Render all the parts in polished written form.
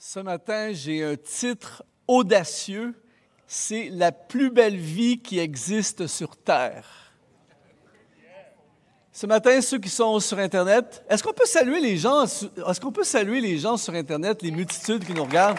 Ce matin, j'ai un titre audacieux. C'est la plus belle vie qui existe sur Terre. Ce matin, ceux qui sont sur Internet, est-ce qu'on peut saluer les gens? Est-ce qu'on peut saluer les gens sur Internet, les multitudes qui nous regardent?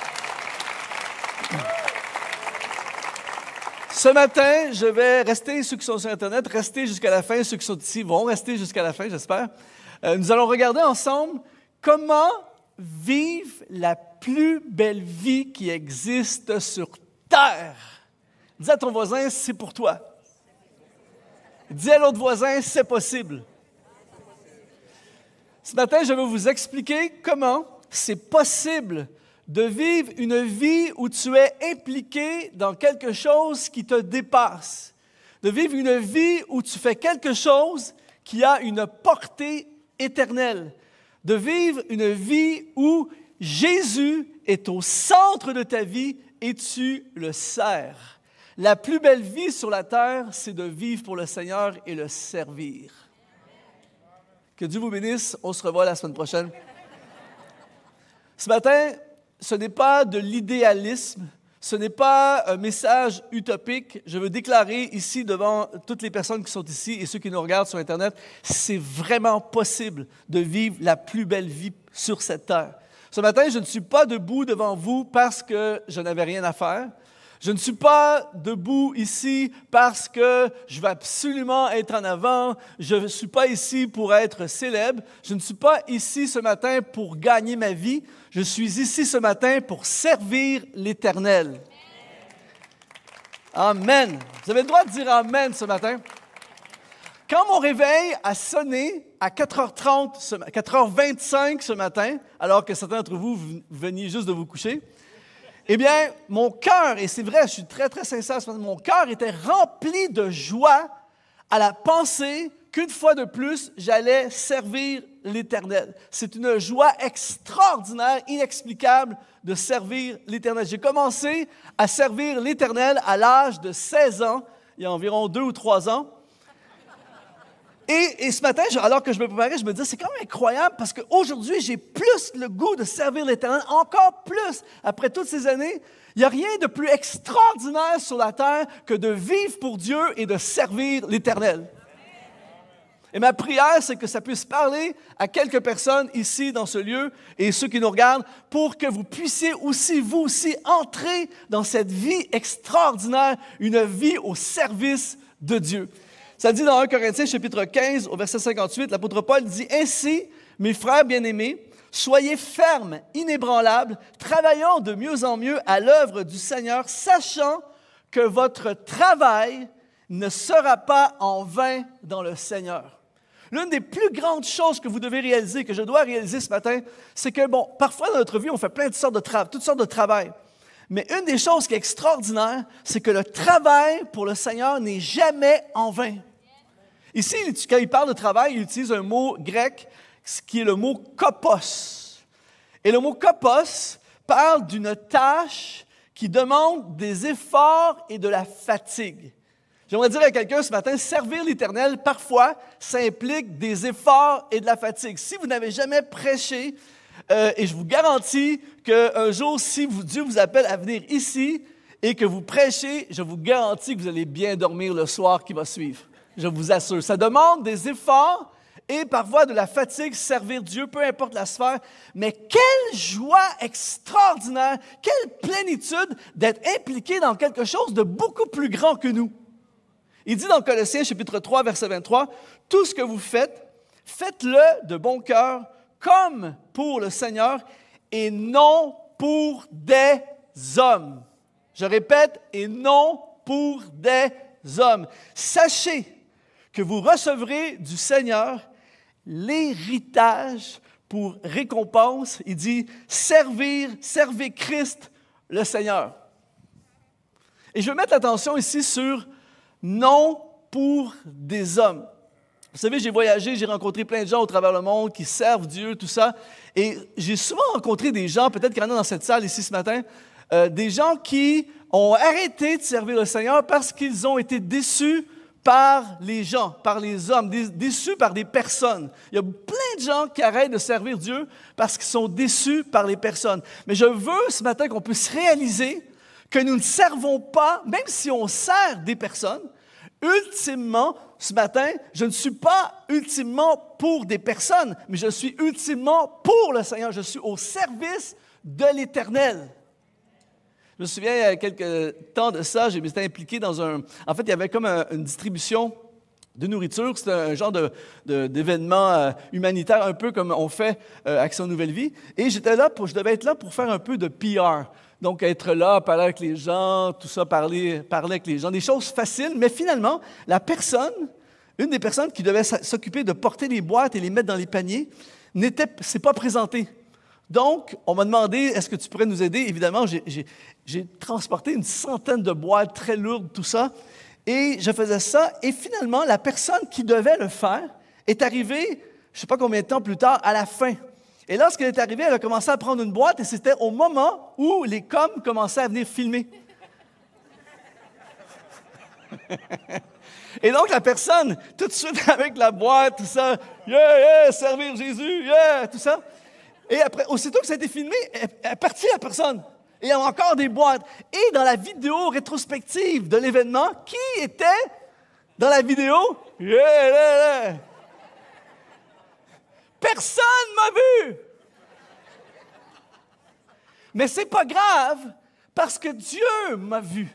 Ce matin, je vais rester, ceux qui sont sur Internet, rester jusqu'à la fin. Ceux qui sont ici vont rester jusqu'à la fin, j'espère. Nous allons regarder ensemble comment vivre la plus belle vie qui existe sur Terre. Dis à ton voisin, c'est pour toi. Dis à l'autre voisin, c'est possible. Ce matin, je vais vous expliquer comment c'est possible de vivre une vie où tu es impliqué dans quelque chose qui te dépasse. De vivre une vie où tu fais quelque chose qui a une portée éternelle. De vivre une vie où Jésus est au centre de ta vie et tu le sers. La plus belle vie sur la terre, c'est de vivre pour le Seigneur et le servir. Que Dieu vous bénisse. On se revoit la semaine prochaine. Ce matin, ce n'est pas de l'idéalisme, ce n'est pas un message utopique. Je veux déclarer ici devant toutes les personnes qui sont ici et ceux qui nous regardent sur Internet, c'est vraiment possible de vivre la plus belle vie sur cette terre. Ce matin, je ne suis pas debout devant vous parce que je n'avais rien à faire. Je ne suis pas debout ici parce que je veux absolument être en avant. Je ne suis pas ici pour être célèbre. Je ne suis pas ici ce matin pour gagner ma vie. Je suis ici ce matin pour servir l'Éternel. Amen. Vous avez le droit de dire Amen ce matin. Quand mon réveil a sonné à 4h30, 4h25 ce matin, alors que certains d'entre vous veniez juste de vous coucher, eh bien, mon cœur, et c'est vrai, je suis très, très sincère ce matin, mon cœur était rempli de joie à la pensée qu'une fois de plus, j'allais servir l'Éternel. C'est une joie extraordinaire, inexplicable de servir l'Éternel. J'ai commencé à servir l'Éternel à l'âge de 16 ans, il y a environ 2 ou 3 ans. Et ce matin, alors que je me préparais, je me disais, c'est quand même incroyable parce qu'aujourd'hui, j'ai plus le goût de servir l'Éternel, encore plus. Après toutes ces années, il n'y a rien de plus extraordinaire sur la terre que de vivre pour Dieu et de servir l'Éternel. Et ma prière, c'est que ça puisse parler à quelques personnes ici dans ce lieu et ceux qui nous regardent pour que vous puissiez aussi, vous aussi, entrer dans cette vie extraordinaire, une vie au service de Dieu. Ça dit dans 1 Corinthiens, chapitre 15, au verset 58, l'apôtre Paul dit « Ainsi, mes frères bien-aimés, soyez fermes, inébranlables, travaillant de mieux en mieux à l'œuvre du Seigneur, sachant que votre travail ne sera pas en vain dans le Seigneur. » L'une des plus grandes choses que vous devez réaliser, que je dois réaliser ce matin, c'est que, parfois dans notre vie, on fait toutes sortes de travail. Mais une des choses qui est extraordinaire, c'est que le travail pour le Seigneur n'est jamais en vain. Ici, quand il parle de travail, il utilise un mot grec qui est le mot « kopos ». Et le mot « kopos » parle d'une tâche qui demande des efforts et de la fatigue. J'aimerais dire à quelqu'un ce matin, servir l'Éternel, parfois, ça implique des efforts et de la fatigue. Si vous n'avez jamais prêché, et je vous garantis qu'un jour, si Dieu vous appelle à venir ici et que vous prêchez, je vous garantis que vous allez bien dormir le soir qui va suivre. Je vous assure. Ça demande des efforts et parfois de la fatigue, servir Dieu, peu importe la sphère. Mais quelle joie extraordinaire, quelle plénitude d'être impliqué dans quelque chose de beaucoup plus grand que nous. Il dit dans Colossiens, chapitre 3, verset 23, « Tout ce que vous faites, faites-le de bon cœur, comme pour le Seigneur et non pour des hommes. » Je répète, « et non pour des hommes. » Sachez que vous recevrez du Seigneur l'héritage pour récompense. Il dit, servez Christ le Seigneur. Et je veux mettre l'attention ici sur non pour des hommes. Vous savez, j'ai voyagé, j'ai rencontré plein de gens au travers le monde qui servent Dieu, tout ça. Et j'ai souvent rencontré des gens, peut-être qu'il y en a dans cette salle ici ce matin, des gens qui ont arrêté de servir le Seigneur parce qu'ils ont été déçus par les gens, par les hommes, déçus par des personnes. Il y a plein de gens qui arrêtent de servir Dieu parce qu'ils sont déçus par les personnes. Mais je veux ce matin qu'on puisse réaliser que nous ne servons pas, même si on sert des personnes, ultimement, ce matin, je ne suis pas ultimement pour des personnes, mais je suis ultimement pour le Seigneur. Je suis au service de l'Éternel. Je me souviens, il y a quelques temps de ça, j'étais impliqué dans un... En fait, il y avait comme une distribution de nourriture. C'était un genre d'événement humanitaire, un peu comme on fait Action Nouvelle Vie. Et je devais être là pour faire un peu de PR. Donc, être là, parler avec les gens, tout ça, parler avec les gens. Des choses faciles, mais finalement, une des personnes qui devait s'occuper de porter les boîtes et les mettre dans les paniers, s'est pas présentée. Donc, on m'a demandé, est-ce que tu pourrais nous aider? Évidemment, j'ai transporté une centaine de boîtes très lourdes, tout ça, et je faisais ça. Et finalement, la personne qui devait le faire est arrivée, je ne sais pas combien de temps plus tard, à la fin. Et lorsqu'elle est arrivée, elle a commencé à prendre une boîte, et c'était au moment où les coms commençaient à venir filmer. Et donc, la personne, tout de suite avec la boîte, tout ça, « Yeah, yeah, servir Jésus, yeah », tout ça. Et après, aussitôt que ça a été filmé, elle est partie la personne. Et il y a encore des boîtes. Et dans la vidéo rétrospective de l'événement, qui était dans la vidéo? Yeah, yeah, yeah. Personne m'a vu! Mais c'est pas grave, parce que Dieu m'a vu.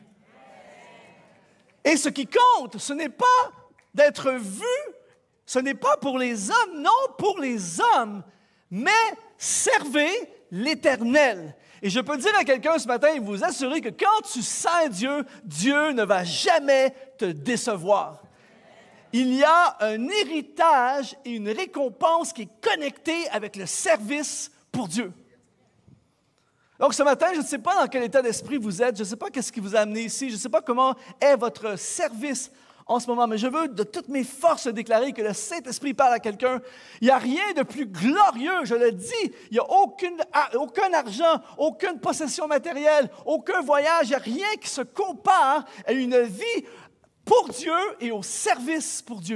Et ce qui compte, ce n'est pas d'être vu, ce n'est pas pour les hommes, non pour les hommes, mais servez l'Éternel. Et je peux dire à quelqu'un ce matin et vous assurer que quand tu sers Dieu, Dieu ne va jamais te décevoir. Il y a un héritage et une récompense qui est connectée avec le service pour Dieu. Donc ce matin, je ne sais pas dans quel état d'esprit vous êtes, je ne sais pas qu'est-ce qui vous a amené ici, je ne sais pas comment est votre service en ce moment, mais je veux de toutes mes forces déclarer que le Saint-Esprit parle à quelqu'un. Il n'y a rien de plus glorieux, je le dis. Il n'y a aucun argent, aucune possession matérielle, aucun voyage, il n'y a rien qui se compare à une vie pour Dieu et au service pour Dieu.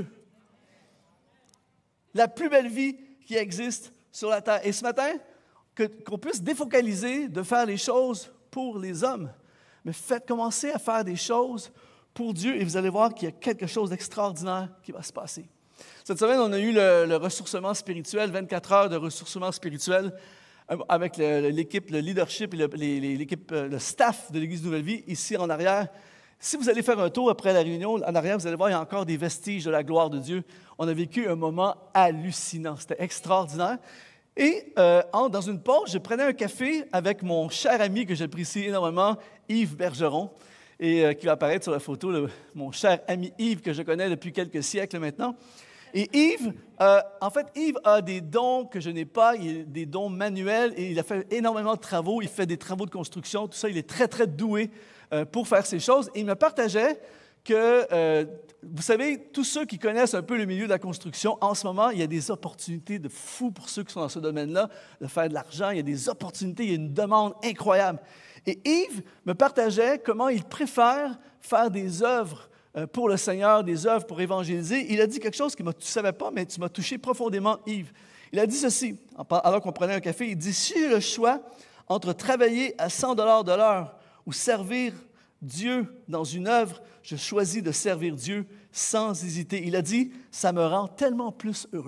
La plus belle vie qui existe sur la terre. Et ce matin, qu'on puisse défocaliser de faire les choses pour les hommes, mais commencer à faire des choses pour Dieu et vous allez voir qu'il y a quelque chose d'extraordinaire qui va se passer. Cette semaine, on a eu le ressourcement spirituel, 24 heures de ressourcement spirituel avec l'équipe, le leadership et l'équipe, le staff de l'Église Nouvelle Vie ici en arrière. Si vous allez faire un tour après la réunion, en arrière, vous allez voir, il y a encore des vestiges de la gloire de Dieu. On a vécu un moment hallucinant. C'était extraordinaire. Et dans une pause, je prenais un café avec mon cher ami que j'apprécie énormément, Yves Bergeron, et qui va apparaître sur la photo, mon cher ami Yves que je connais depuis quelques siècles maintenant. Et Yves, Yves a des dons que je n'ai pas, il a des dons manuels et il a fait énormément de travaux, il fait des travaux de construction, tout ça, il est très, très doué pour faire ces choses. Et il me partageait que, vous savez, tous ceux qui connaissent un peu le milieu de la construction, en ce moment, il y a des opportunités de fou pour ceux qui sont dans ce domaine-là, de faire de l'argent, il y a des opportunités, il y a une demande incroyable. Et Yves me partageait comment il préfère faire des œuvres pour le Seigneur, des œuvres pour évangéliser. Il a dit quelque chose que tu ne savais pas, mais tu m'as touché profondément, Yves. Il a dit ceci, alors qu'on prenait un café, il dit « Si j'ai le choix entre travailler à 100 $ de l'heure ou servir Dieu dans une œuvre, je choisis de servir Dieu sans hésiter. » Il a dit « Ça me rend tellement plus heureux. »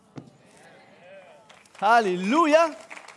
Alléluia!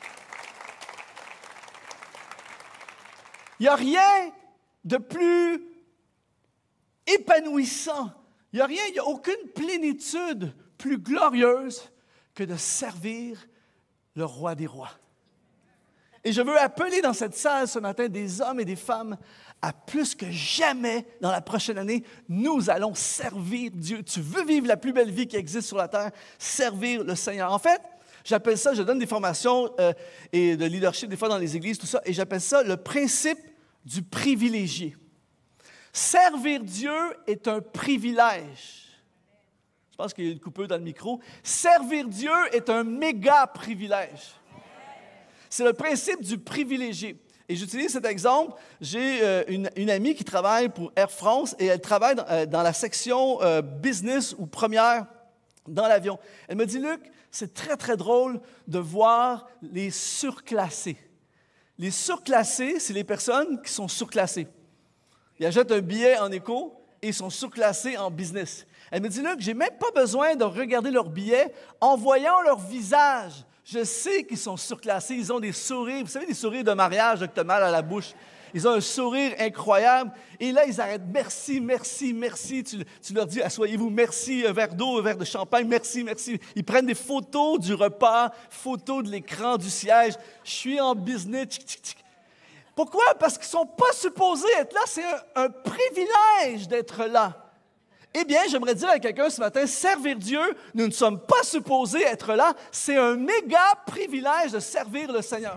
Il n'y a rien de plus épanouissant. Il n'y a aucune plénitude plus glorieuse que de servir le roi des rois. Et je veux appeler dans cette salle ce matin des hommes et des femmes à plus que jamais dans la prochaine année, nous allons servir Dieu. Tu veux vivre la plus belle vie qui existe sur la terre, servir le Seigneur. En fait, j'appelle ça, je donne des formations et de leadership des fois dans les églises, tout ça, et j'appelle ça le principe du privilégié. Servir Dieu est un privilège. Je pense qu'il y a une coupure dans le micro. Servir Dieu est un méga privilège. C'est le principe du privilégié. Et j'utilise cet exemple. J'ai une amie qui travaille pour Air France et elle travaille dans la section business ou première dans l'avion. Elle me dit, Luc, c'est très, très drôle de voir les surclassés. Les surclassés, c'est les personnes qui sont surclassées. Ils achètent un billet en éco et ils sont surclassés en business. Elle me dit, Luc, je n'ai même pas besoin de regarder leur billet. En voyant leur visage, je sais qu'ils sont surclassés. Ils ont des sourires, vous savez, des sourires de mariage avec mal à la bouche. Ils ont un sourire incroyable. Et là, ils arrêtent. Merci, merci, merci. Tu leur dis, asseyez-vous, merci, un verre d'eau, un verre de champagne, merci, merci. Ils prennent des photos du repas, photos de l'écran du siège. Je suis en business. Tchic, tchic, tchic. Pourquoi? Parce qu'ils ne sont pas supposés être là. C'est un privilège d'être là. Eh bien, j'aimerais dire à quelqu'un ce matin, servir Dieu, nous ne sommes pas supposés être là. C'est un méga privilège de servir le Seigneur.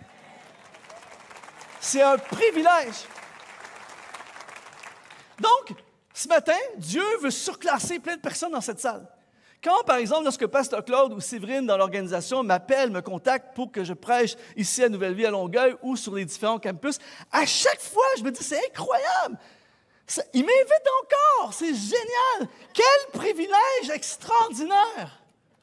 C'est un privilège. Donc, ce matin, Dieu veut surclasser plein de personnes dans cette salle. Quand, par exemple, lorsque Pasteur Claude ou Séverine dans l'organisation m'appellent, me contactent pour que je prêche ici à Nouvelle-Vie à Longueuil ou sur les différents campus, à chaque fois, je me dis, c'est incroyable. Il m'invite encore, c'est génial. Quel privilège extraordinaire.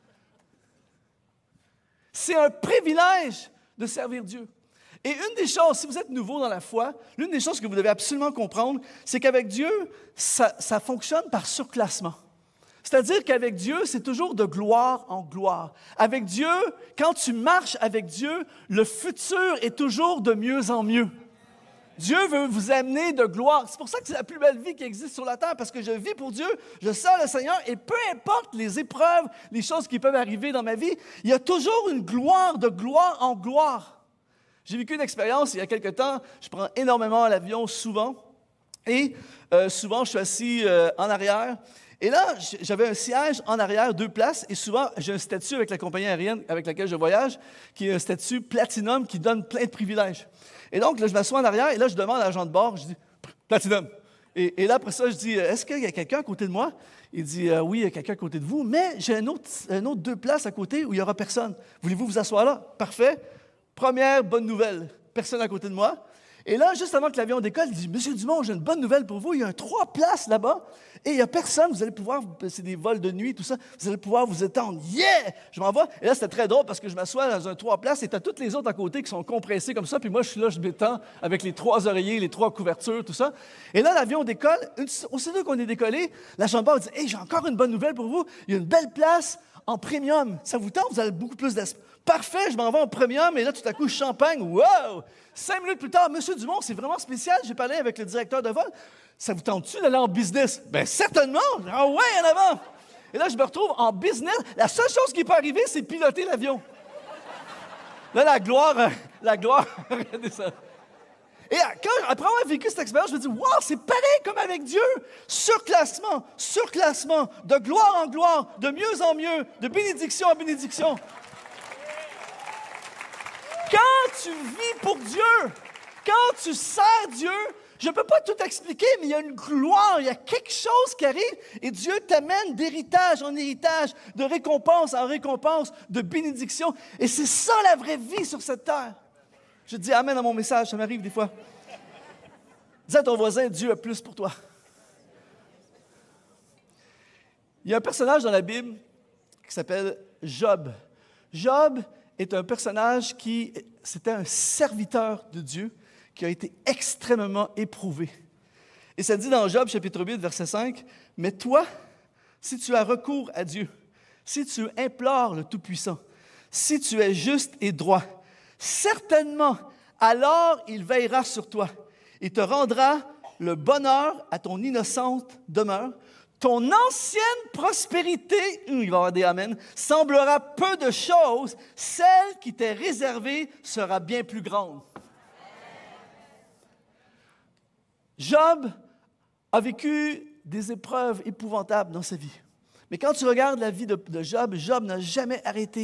C'est un privilège de servir Dieu. Et une des choses, si vous êtes nouveau dans la foi, l'une des choses que vous devez absolument comprendre, c'est qu'avec Dieu, ça fonctionne par surclassement. C'est-à-dire qu'avec Dieu, c'est toujours de gloire en gloire. Avec Dieu, quand tu marches avec Dieu, le futur est toujours de mieux en mieux. Dieu veut vous amener de gloire. C'est pour ça que c'est la plus belle vie qui existe sur la terre, parce que je vis pour Dieu, je sers le Seigneur, et peu importe les épreuves, les choses qui peuvent arriver dans ma vie, il y a toujours une gloire de gloire en gloire. J'ai vécu une expérience il y a quelque temps, je prends énormément l'avion souvent, et souvent je suis assis en arrière, et là j'avais un siège en arrière, 2 places, et souvent j'ai un statut avec la compagnie aérienne avec laquelle je voyage, qui est un statut Platinum qui donne plein de privilèges. Et donc, là, je m'assois en arrière et là, je demande à l'agent de bord, je dis « Platinum ». Et là, après ça, je dis « Est-ce qu'il y a quelqu'un à côté de moi? » Il dit « Oui, il y a quelqu'un à côté de vous, mais j'ai un autre 2 places à côté où il n'y aura personne. Voulez-vous vous asseoir là? » Parfait. Première bonne nouvelle, personne à côté de moi. Et là, juste avant que l'avion décolle, il dit « Monsieur Dumont, j'ai une bonne nouvelle pour vous. Il y a 3 places là-bas et il n'y a personne. Vous allez pouvoir, c'est des vols de nuit, tout ça, vous allez pouvoir vous étendre. Yeah! Je m'en vais. » Et là, c'était très drôle parce que je m'assois dans un 3 places et tu as toutes les autres à côté qui sont compressées comme ça. Puis moi, je suis là, je m'étends avec les 3 oreillers, les 3 couvertures, tout ça. Et là, l'avion décolle. Aussitôt qu'on est décollé, l'agent de bord dit « Hey, j'ai encore une bonne nouvelle pour vous. Il y a une belle place en premium. Ça vous tente? Vous avez beaucoup plus d'espace. » Parfait, je m'en vais en premium, et là, tout à coup, champagne, wow! 5 minutes plus tard, Monsieur Dumont, c'est vraiment spécial, j'ai parlé avec le directeur de vol. Ça vous tente-tu d'aller en business? Bien, certainement! Ah ouais, en avant! Et là, je me retrouve en business. La seule chose qui peut arriver, c'est piloter l'avion. Là, la gloire, regardez ça. Et après avoir vécu cette expérience, je me dis, wow, c'est pareil comme avec Dieu. Surclassement, de gloire en gloire, de mieux en mieux, de bénédiction en bénédiction. Quand tu vis pour Dieu, quand tu sers Dieu, je ne peux pas tout expliquer, mais il y a une gloire, il y a quelque chose qui arrive et Dieu t'amène d'héritage en héritage, de récompense en récompense, de bénédiction. Et c'est ça la vraie vie sur cette terre. Je dis amen à mon message, ça m'arrive des fois. Dis à ton voisin, Dieu a plus pour toi. Il y a un personnage dans la Bible qui s'appelle Job. Job est un personnage c'était un serviteur de Dieu qui a été extrêmement éprouvé. Et ça dit dans Job, chapitre 8, verset 5, « Mais toi, si tu as recours à Dieu, si tu implores le Tout-Puissant, si tu es juste et droit, certainement, alors il veillera sur toi et te rendra le bonheur à ton innocente demeure. Ton ancienne prospérité, il va y avoir des amens, semblera peu de choses, celle qui t'est réservée sera bien plus grande. » Job a vécu des épreuves épouvantables dans sa vie. Mais quand tu regardes la vie de Job, Job n'a jamais arrêté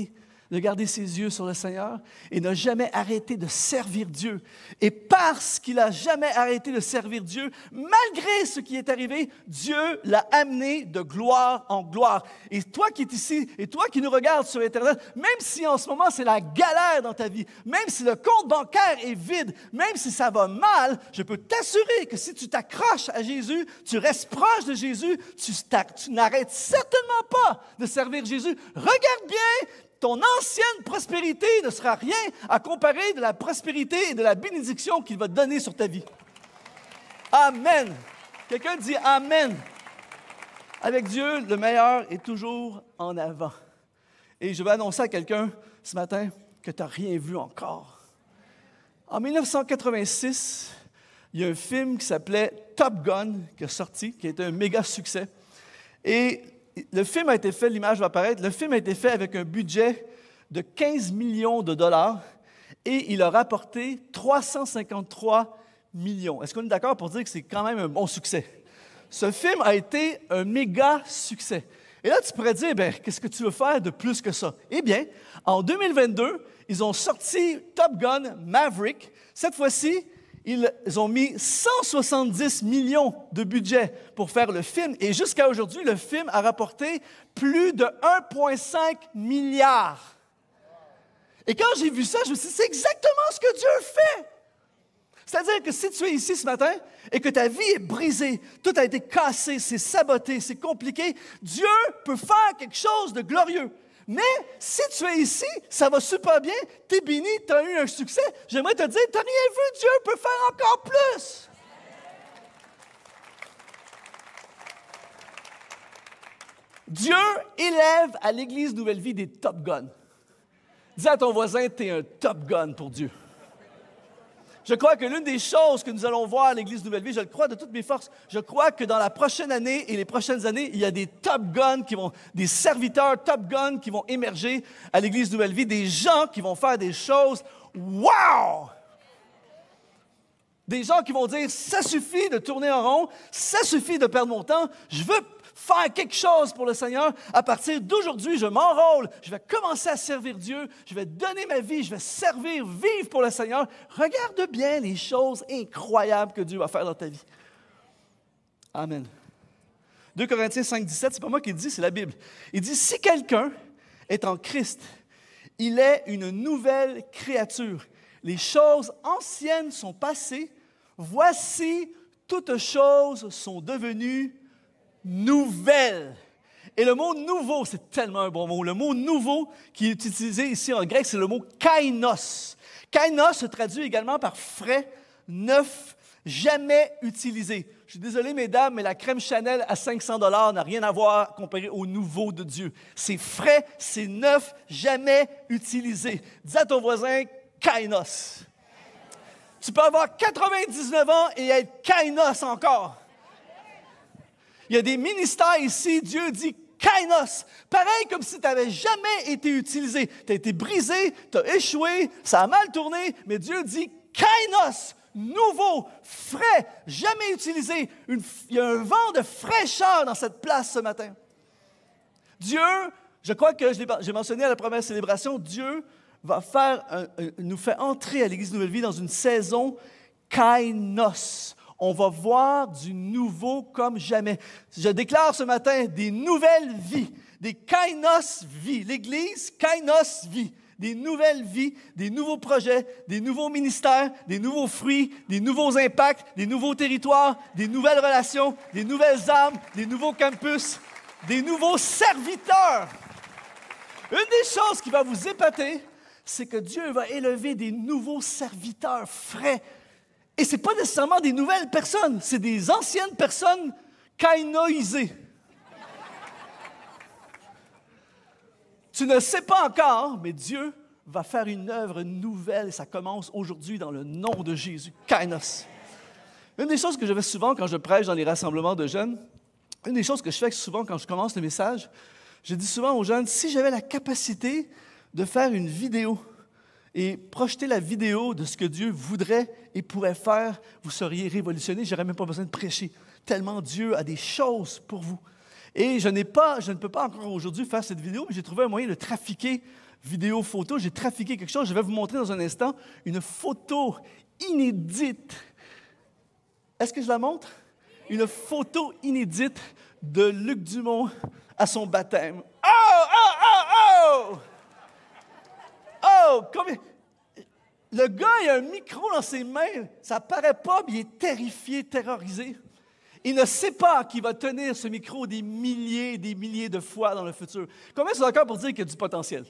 de garder ses yeux sur le Seigneur et n'a jamais arrêté de servir Dieu. Et parce qu'il n'a jamais arrêté de servir Dieu, malgré ce qui est arrivé, Dieu l'a amené de gloire en gloire. Et toi qui es ici, et toi qui nous regardes sur Internet, même si en ce moment c'est la galère dans ta vie, même si le compte bancaire est vide, même si ça va mal, je peux t'assurer que si tu t'accroches à Jésus, tu restes proche de Jésus, tu n'arrêtes certainement pas de servir Jésus. Regarde bien, ton ancienne prospérité ne sera rien à comparer de la prospérité et de la bénédiction qu'il va te donner sur ta vie. Amen. Quelqu'un dit Amen. Avec Dieu, le meilleur est toujours en avant. Et je vais annoncer à quelqu'un ce matin que tu n'as rien vu encore. En 1986, il y a un film qui s'appelait Top Gun qui est sorti, qui a été un méga succès. Et le film a été fait, l'image va apparaître, le film a été fait avec un budget de 15 millions de dollars et il a rapporté 353 millions. Est-ce qu'on est d'accord pour dire que c'est quand même un bon succès? Ce film a été un méga succès. Et là, tu pourrais dire, bien, qu'est-ce que tu veux faire de plus que ça? Eh bien, en 2022, ils ont sorti Top Gun Maverick. Cette fois-ci, ils ont mis 170 millions de budget pour faire le film. Et jusqu'à aujourd'hui, le film a rapporté plus de 1,5 milliard. Et quand j'ai vu ça, je me suis dit, c'est exactement ce que Dieu fait. C'est-à-dire que si tu es ici ce matin et que ta vie est brisée, tout a été cassé, c'est saboté, c'est compliqué, Dieu peut faire quelque chose de glorieux. Mais si tu es ici, ça va super bien, tu es béni, tu as eu un succès, j'aimerais te dire, tu n'as rien vu, Dieu peut faire encore plus. Dieu élève à l'Église Nouvelle Vie des Top Guns. Dis à ton voisin, tu es un Top Gun pour Dieu. Je crois que l'une des choses que nous allons voir à l'Église Nouvelle Vie, je le crois de toutes mes forces, je crois que dans la prochaine année et les prochaines années, il y a des Top Guns des serviteurs Top Guns qui vont émerger à l'Église Nouvelle Vie, des gens qui vont faire des choses wow! Des gens qui vont dire, ça suffit de tourner en rond, ça suffit de perdre mon temps, je veux faire quelque chose pour le Seigneur. À partir d'aujourd'hui, je m'enrôle, je vais commencer à servir Dieu, je vais donner ma vie, je vais servir, vivre pour le Seigneur. Regarde bien les choses incroyables que Dieu va faire dans ta vie. Amen. 2 Corinthiens 5, 17, c'est pas moi qui le dis, c'est la Bible. Il dit, si quelqu'un est en Christ, il est une nouvelle créature. Les choses anciennes sont passées, voici, toutes choses sont devenues nouvelles. Et le mot « nouveau », c'est tellement un bon mot. Le mot « nouveau » qui est utilisé ici en grec, c'est le mot « kainos ». Kainos se traduit également par « frais, neuf, jamais utilisé ». Je suis désolé, mesdames, mais la crème Chanel à 500 $ n'a rien à voir comparé au nouveau de Dieu. C'est frais, c'est neuf, jamais utilisé. Dis à ton voisin « kainos ». Tu peux avoir 99 ans et être kainos encore. Il y a des ministères ici, Dieu dit kainos, pareil comme si tu n'avais jamais été utilisé. Tu as été brisé, tu as échoué, ça a mal tourné, mais Dieu dit kainos, nouveau, frais, jamais utilisé. Il y a un vent de fraîcheur dans cette place ce matin. Dieu, je crois que j'ai mentionné à la première célébration, Dieu va nous fait entrer à l'Église Nouvelle Vie dans une saison kainos. On va voir du nouveau comme jamais. Je déclare ce matin des nouvelles vies, des kainos vies. L'Église, kainos vie. Des nouvelles vies, des nouveaux projets, des nouveaux ministères, des nouveaux fruits, des nouveaux impacts, des nouveaux territoires, des nouvelles relations, des nouvelles âmes, des nouveaux campus, des nouveaux serviteurs. Une des choses qui va vous épater, c'est que Dieu va élever des nouveaux serviteurs frais. Et ce n'est pas nécessairement des nouvelles personnes, c'est des anciennes personnes kainoisées. Tu ne sais pas encore, mais Dieu va faire une œuvre nouvelle et ça commence aujourd'hui dans le nom de Jésus. Kainos. Une des choses que je fais souvent quand je prêche dans les rassemblements de jeunes, une des choses que je fais souvent quand je commence le message, je dis souvent aux jeunes, si j'avais la capacité de faire une vidéo et projeter la vidéo de ce que Dieu voudrait et pourrait faire, vous seriez révolutionnés. Je n'aurais même pas besoin de prêcher, tellement Dieu a des choses pour vous. Et je ne peux pas encore aujourd'hui faire cette vidéo, mais j'ai trouvé un moyen de trafiquer vidéo, photo. J'ai trafiqué quelque chose. Je vais vous montrer dans un instant une photo inédite. Est-ce que je la montre? Une photo inédite de Luc Dumont à son baptême. Oh, oh, oh, oh! Oh, combien... Le gars, il a un micro dans ses mains, ça paraît pas, mais il est terrifié, terrorisé. Il ne sait pas qu'il va tenir ce micro des milliers et des milliers de fois dans le futur. Combien sont d'accord pour dire qu'il y a du potentiel?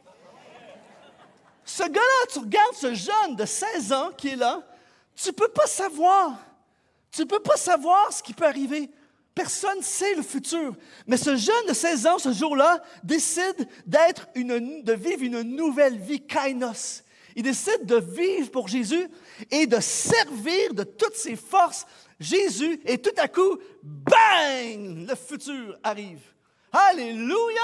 Ce gars-là, tu regardes ce jeune de 16 ans qui est là, tu ne peux pas savoir. Tu ne peux pas savoir ce qui peut arriver. Personne ne sait le futur. Mais ce jeune de 16 ans, ce jour-là, décide de vivre une nouvelle vie, kainos. Il décide de vivre pour Jésus et de servir de toutes ses forces Jésus. Et tout à coup, bang! Le futur arrive. Alléluia!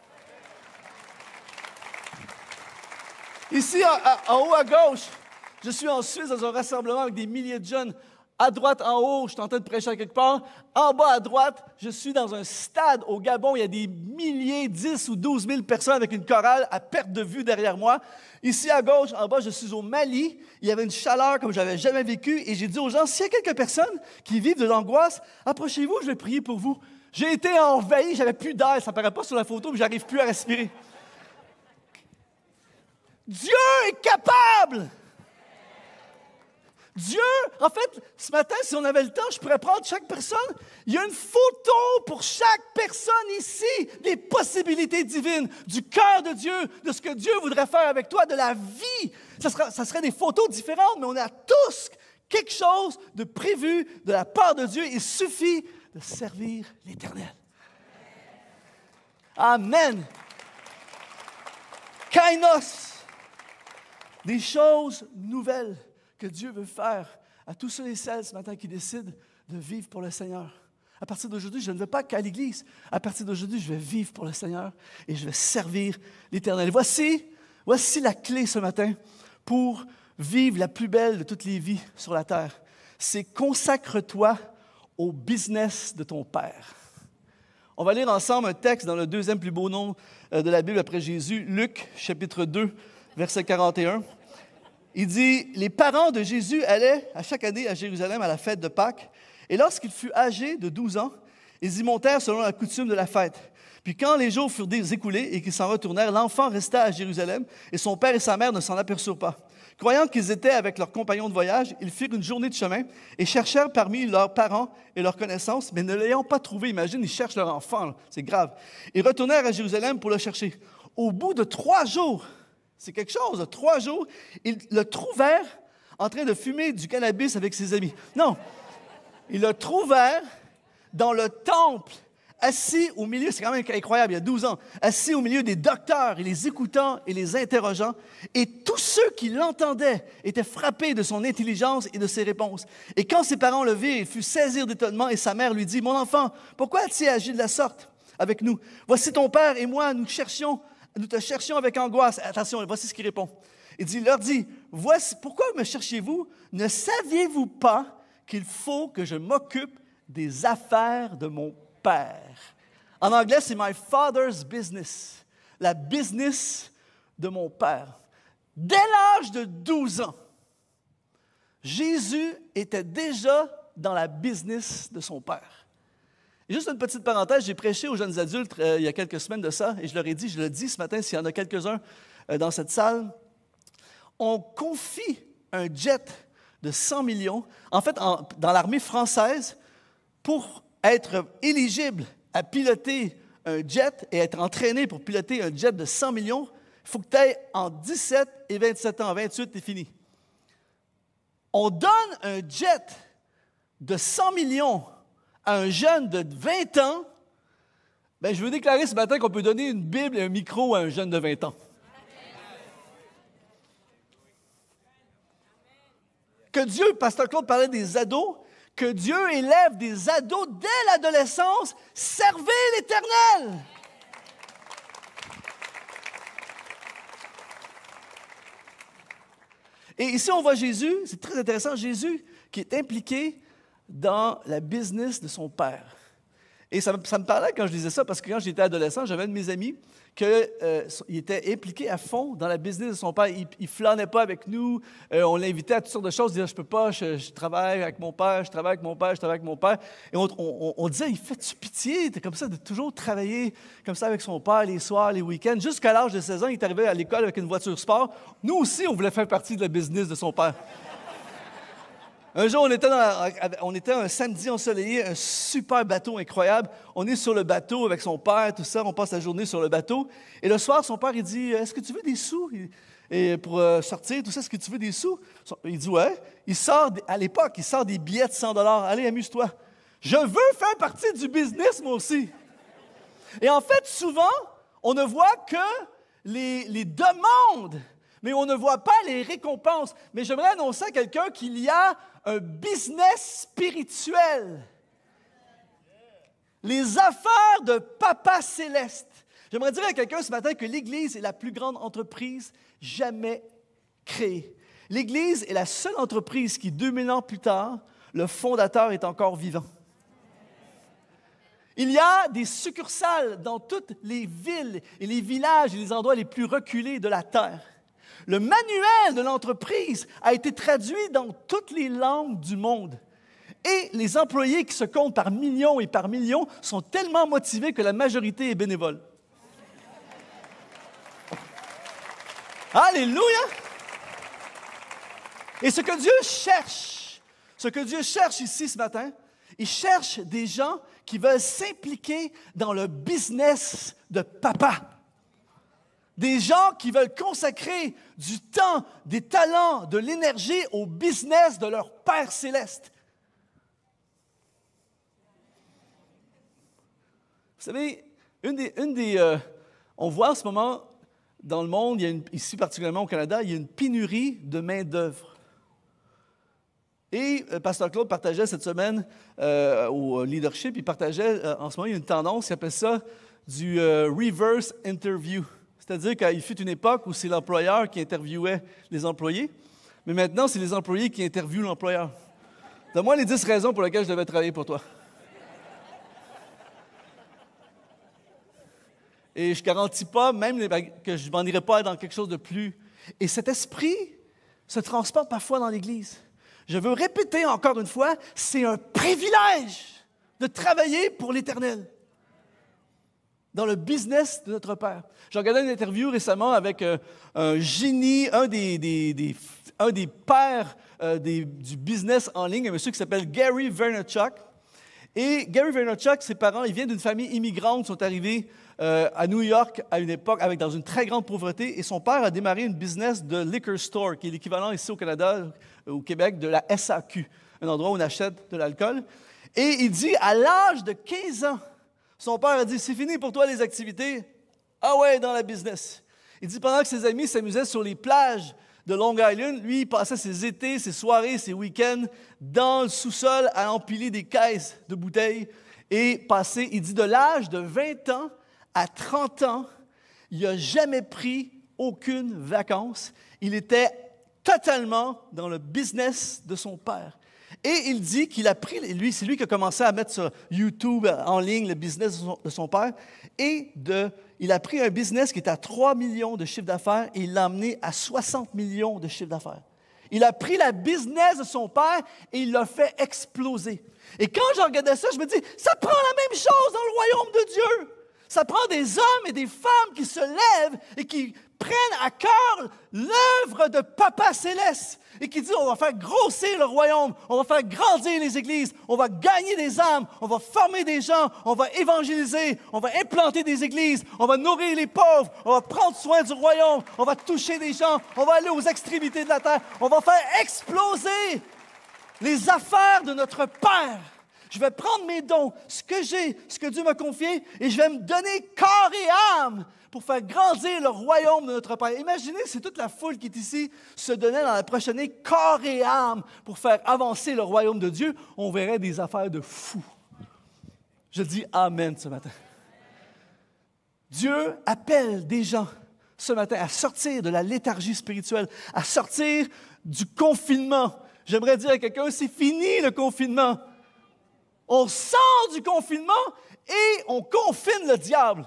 Ici, en haut à gauche, je suis en Suisse dans un rassemblement avec des milliers de jeunes. À droite, en haut, je suis en train de prêcher à quelque part. En bas, à droite, je suis dans un stade au Gabon. Il y a des milliers, 10 ou 12 000 personnes avec une chorale à perte de vue derrière moi. Ici, à gauche, en bas, je suis au Mali. Il y avait une chaleur comme je n'avais jamais vécu. Et j'ai dit aux gens, s'il y a quelques personnes qui vivent de l'angoisse, approchez-vous, je vais prier pour vous. J'ai été envahi, j'avais plus d'air. Ça ne paraît pas sur la photo, mais j'arrive plus à respirer. Dieu est capable! Dieu, en fait, ce matin, si on avait le temps, je pourrais prendre chaque personne. Il y a une photo pour chaque personne ici, des possibilités divines, du cœur de Dieu, de ce que Dieu voudrait faire avec toi, de la vie. Ça serait des photos différentes, mais on a tous quelque chose de prévu de la part de Dieu. Il suffit de servir l'Éternel. Amen. Kainos. Des choses nouvelles que Dieu veut faire à tous ceux et celles ce matin qui décident de vivre pour le Seigneur. À partir d'aujourd'hui, je ne vais pas qu'à l'Église. À partir d'aujourd'hui, je vais vivre pour le Seigneur et je vais servir l'Éternel. Voici la clé ce matin pour vivre la plus belle de toutes les vies sur la terre. C'est consacre-toi au business de ton Père. On va lire ensemble un texte dans le deuxième plus beau nom de la Bible après Jésus, Luc, chapitre 2, verset 41. Il dit, les parents de Jésus allaient à chaque année à Jérusalem à la fête de Pâques. Et lorsqu'il fut âgé de 12 ans, ils y montèrent selon la coutume de la fête. Puis quand les jours furent écoulés et qu'ils s'en retournèrent, l'enfant resta à Jérusalem et son père et sa mère ne s'en aperçurent pas. Croyant qu'ils étaient avec leurs compagnons de voyage, ils firent une journée de chemin et cherchèrent parmi leurs parents et leurs connaissances, mais ne l'ayant pas trouvé, imagine, ils cherchent leur enfant, là, c'est grave. Ils retournèrent à Jérusalem pour le chercher. Au bout de 3 jours, c'est quelque chose, 3 jours, ils le trouvèrent en train de fumer du cannabis avec ses amis. Non, ils le trouvèrent dans le temple, assis au milieu, c'est quand même incroyable, il y a 12 ans, assis au milieu des docteurs et les écoutant et les interrogeant. Et tous ceux qui l'entendaient étaient frappés de son intelligence et de ses réponses. Et quand ses parents le virent, il fut saisi d'étonnement et sa mère lui dit, « Mon enfant, pourquoi as-tu agi de la sorte avec nous? Voici ton père et moi, nous te cherchions avec angoisse. » Attention, voici ce qu'il répond. Il leur dit, « Voici, pourquoi me cherchez-vous? Ne saviez-vous pas qu'il faut que je m'occupe des affaires de mon Père? » En anglais, c'est « my father's business », la business de mon Père. Dès l'âge de 12 ans, Jésus était déjà dans la business de son Père. Et juste une petite parenthèse, j'ai prêché aux jeunes adultes il y a quelques semaines de ça, et je leur ai dit, je le dis ce matin, s'il y en a quelques-uns dans cette salle, on confie un jet de 100 millions, en fait, dans l'armée française, pour être éligible à piloter un jet et être entraîné pour piloter un jet de 100 millions, il faut que tu aies en 17 et 27 ans, 28, c'est fini. On donne un jet de 100 millions à un jeune de 20 ans, bien, je veux déclarer ce matin qu'on peut donner une Bible et un micro à un jeune de 20 ans. Que Dieu, Pasteur Claude parlait des ados, que Dieu élève des ados dès l'adolescence. Servez l'Éternel! Et ici, on voit Jésus, c'est très intéressant, Jésus qui est impliqué dans la business de son Père. Et ça me parlait quand je disais ça, parce que quand j'étais adolescent, j'avais un de mes amis qui était impliqué à fond dans la business de son père. Il ne flânait pas avec nous. On l'invitait à toutes sortes de choses. Il disait, je ne peux pas, je travaille avec mon père, je travaille avec mon père, je travaille avec mon père. Et on disait, il fait-tu pitié? T'es comme ça de toujours travailler comme ça avec son père les soirs, les week-ends. Jusqu'à l'âge de 16 ans, il est arrivé à l'école avec une voiture sport. Nous aussi, on voulait faire partie de la business de son père. Un jour, on était un samedi ensoleillé, un super bateau incroyable. On est sur le bateau avec son père, tout ça. On passe la journée sur le bateau. Et le soir, son père, il dit, « Est-ce que tu veux des sous? » Et pour sortir, tout ça, est-ce que tu veux des sous? Il dit, « Ouais. » À l'époque, il sort des billets de 100 $. Allez, amuse-toi. Je veux faire partie du business, moi aussi. Et en fait, souvent, on ne voit que les demandes, mais on ne voit pas les récompenses. Mais j'aimerais annoncer à quelqu'un qu'il y a un business spirituel. Les affaires de Papa Céleste. J'aimerais dire à quelqu'un ce matin que l'Église est la plus grande entreprise jamais créée. L'Église est la seule entreprise qui, 2000 ans plus tard, le fondateur est encore vivant. Il y a des succursales dans toutes les villes et les villages et les endroits les plus reculés de la terre. Le manuel de l'entreprise a été traduit dans toutes les langues du monde. Et les employés qui se comptent par millions et par millions sont tellement motivés que la majorité est bénévole. Alléluia! Et ce que Dieu cherche ici ce matin, il cherche des gens qui veulent s'impliquer dans le business de papa. Des gens qui veulent consacrer du temps, des talents, de l'énergie au business de leur Père céleste. Vous savez, on voit en ce moment dans le monde, ici particulièrement au Canada, il y a une pénurie de main-d'œuvre. Et Pasteur Claude partageait cette semaine au leadership, il partageait en ce moment, il y a une tendance qui appelle ça du reverse interview. C'est-à-dire qu'il fut une époque où c'est l'employeur qui interviewait les employés, mais maintenant, c'est les employés qui interviewent l'employeur. Donne-moi les 10 raisons pour lesquelles je devais travailler pour toi. Et je ne garantis pas même que je ne m'en irai pas dans quelque chose de plus. Et cet esprit se transporte parfois dans l'Église. Je veux répéter encore une fois, c'est un privilège de travailler pour l'Éternel. Dans le business de notre Père. J'ai regardé une interview récemment avec un génie, un des pères du business en ligne, un monsieur qui s'appelle Gary Vaynerchuk. Et Gary Vaynerchuk, ses parents, ils viennent d'une famille immigrante, sont arrivés à New York à une époque dans une très grande pauvreté. Et son père a démarré une business de liquor store, qui est l'équivalent ici au Canada, au Québec, de la SAQ, un endroit où on achète de l'alcool. Et il dit, à l'âge de 15 ans, son père a dit, c'est fini pour toi les activités. Ah ouais, dans la business. Il dit, pendant que ses amis s'amusaient sur les plages de Long Island, lui, il passait ses étés, ses soirées, ses week-ends dans le sous-sol à empiler des caisses de bouteilles et passer, il dit, de l'âge de 20 ans à 30 ans, il n'a jamais pris aucune vacance. Il était totalement dans le business de son père. Et il dit qu'il a pris, c'est lui qui a commencé à mettre sur YouTube en ligne le business de son père. Et il a pris un business qui était à 3 millions de chiffre d'affaires et il l'a amené à 60 millions de chiffre d'affaires. Il a pris la business de son père et il l'a fait exploser. Et quand je regardais ça, je me dis, ça prend la même chose dans le royaume de Dieu. Ça prend des hommes et des femmes qui se lèvent et qui prennent à cœur l'œuvre de Papa Céleste et qui disent, on va faire grossir le royaume, on va faire grandir les églises, on va gagner des âmes, on va former des gens, on va évangéliser, on va implanter des églises, on va nourrir les pauvres, on va prendre soin du royaume, on va toucher des gens, on va aller aux extrémités de la terre, on va faire exploser les affaires de notre Père. Je vais prendre mes dons, ce que j'ai, ce que Dieu m'a confié, et je vais me donner corps et âme pour faire grandir le royaume de notre Père. Imaginez si toute la foule qui est ici se donnait dans la prochaine année corps et âme pour faire avancer le royaume de Dieu. On verrait des affaires de fous. Je dis Amen ce matin. Dieu appelle des gens ce matin à sortir de la léthargie spirituelle, à sortir du confinement. J'aimerais dire à quelqu'un, c'est fini le confinement. On sort du confinement et on confine le diable.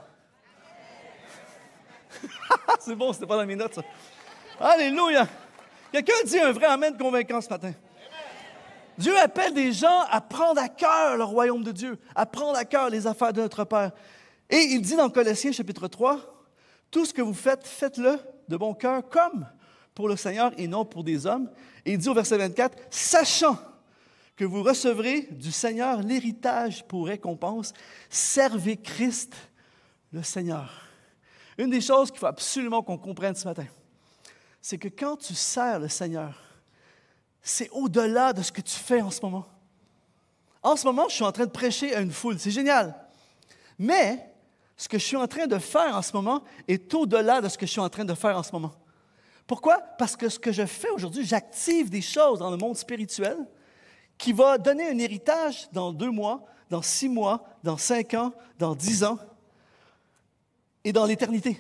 C'est bon, c'était pas dans mes notes, ça. Alléluia. Quelqu'un dit un vrai amen convaincant ce matin. Dieu appelle des gens à prendre à cœur le royaume de Dieu, à prendre à cœur les affaires de notre Père. Et il dit dans Colossiens chapitre 3, « Tout ce que vous faites, faites-le de bon cœur comme pour le Seigneur et non pour des hommes. » Et il dit au verset 24, « Sachant que vous recevrez du Seigneur l'héritage pour récompense, servez Christ le Seigneur. » Une des choses qu'il faut absolument qu'on comprenne ce matin, c'est que quand tu sers le Seigneur, c'est au-delà de ce que tu fais en ce moment. En ce moment, je suis en train de prêcher à une foule, c'est génial. Mais ce que je suis en train de faire en ce moment est au-delà de ce que je suis en train de faire en ce moment. Pourquoi? Parce que ce que je fais aujourd'hui, j'active des choses dans le monde spirituel qui va donner un héritage dans 2 mois, dans 6 mois, dans 5 ans, dans 10 ans et dans l'éternité.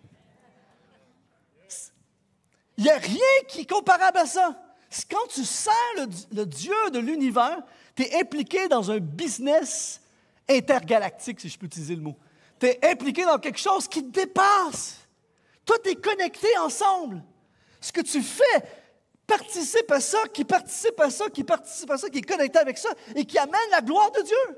Il n'y a rien qui est comparable à ça. Quand tu sers le Dieu de l'univers, tu es impliqué dans un business intergalactique, si je peux utiliser le mot. Tu es impliqué dans quelque chose qui te dépasse. Tout est connecté ensemble. Ce que tu fais participe à ça, qui participe à ça, qui participe à ça, qui est connecté avec ça et qui amène la gloire de Dieu.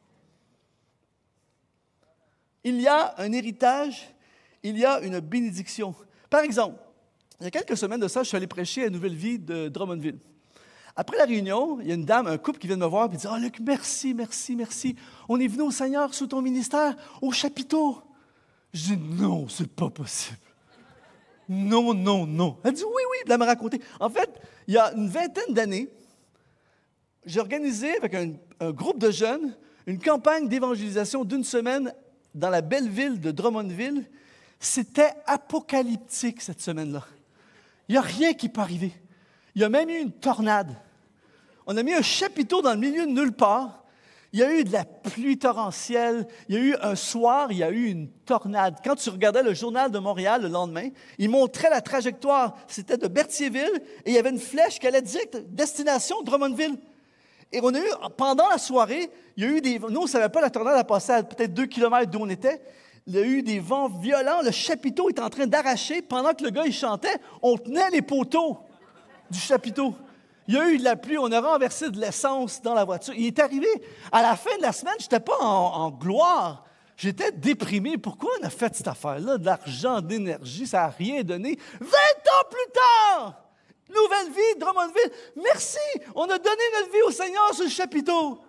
Il y a un héritage, il y a une bénédiction. Par exemple, il y a quelques semaines de ça, je suis allé prêcher à Nouvelle Vie de Drummondville. Après la réunion, il y a une dame, un couple qui vient de me voir et dit « Ah, Luc, merci, merci, merci. On est venu au Seigneur sous ton ministère, au chapiteau. » Je dis « Non, c'est pas possible. Non, non, non. » Elle dit « Oui, oui. » Elle m'a raconté. En fait, il y a une vingtaine d'années, j'ai organisé avec un groupe de jeunes une campagne d'évangélisation d'1 semaine dans la belle ville de Drummondville. C'était apocalyptique cette semaine-là. Il n'y a rien qui peut arriver. Il y a même eu une tornade. On a mis un chapiteau dans le milieu de nulle part. Il y a eu de la pluie torrentielle. Il y a eu un soir, il y a eu une tornade. Quand tu regardais le journal de Montréal le lendemain, il montrait la trajectoire. C'était de Berthierville et il y avait une flèche qui allait direct destination Drummondville. Et on a eu, pendant la soirée, il y a eu des... Nous, on ne savait pas, la tornade a passé à peut-être 2 kilomètres d'où on était. Il y a eu des vents violents. Le chapiteau était en train d'arracher. Pendant que le gars, il chantait, on tenait les poteaux du chapiteau. Il y a eu de la pluie, on a renversé de l'essence dans la voiture. Il est arrivé, à la fin de la semaine, je n'étais pas en gloire. J'étais déprimé. Pourquoi on a fait cette affaire-là? De l'argent, d'énergie, ça n'a rien donné. 20 ans plus tard, Nouvelle Vie, Drummondville, merci! On a donné notre vie au Seigneur sur le chapiteau.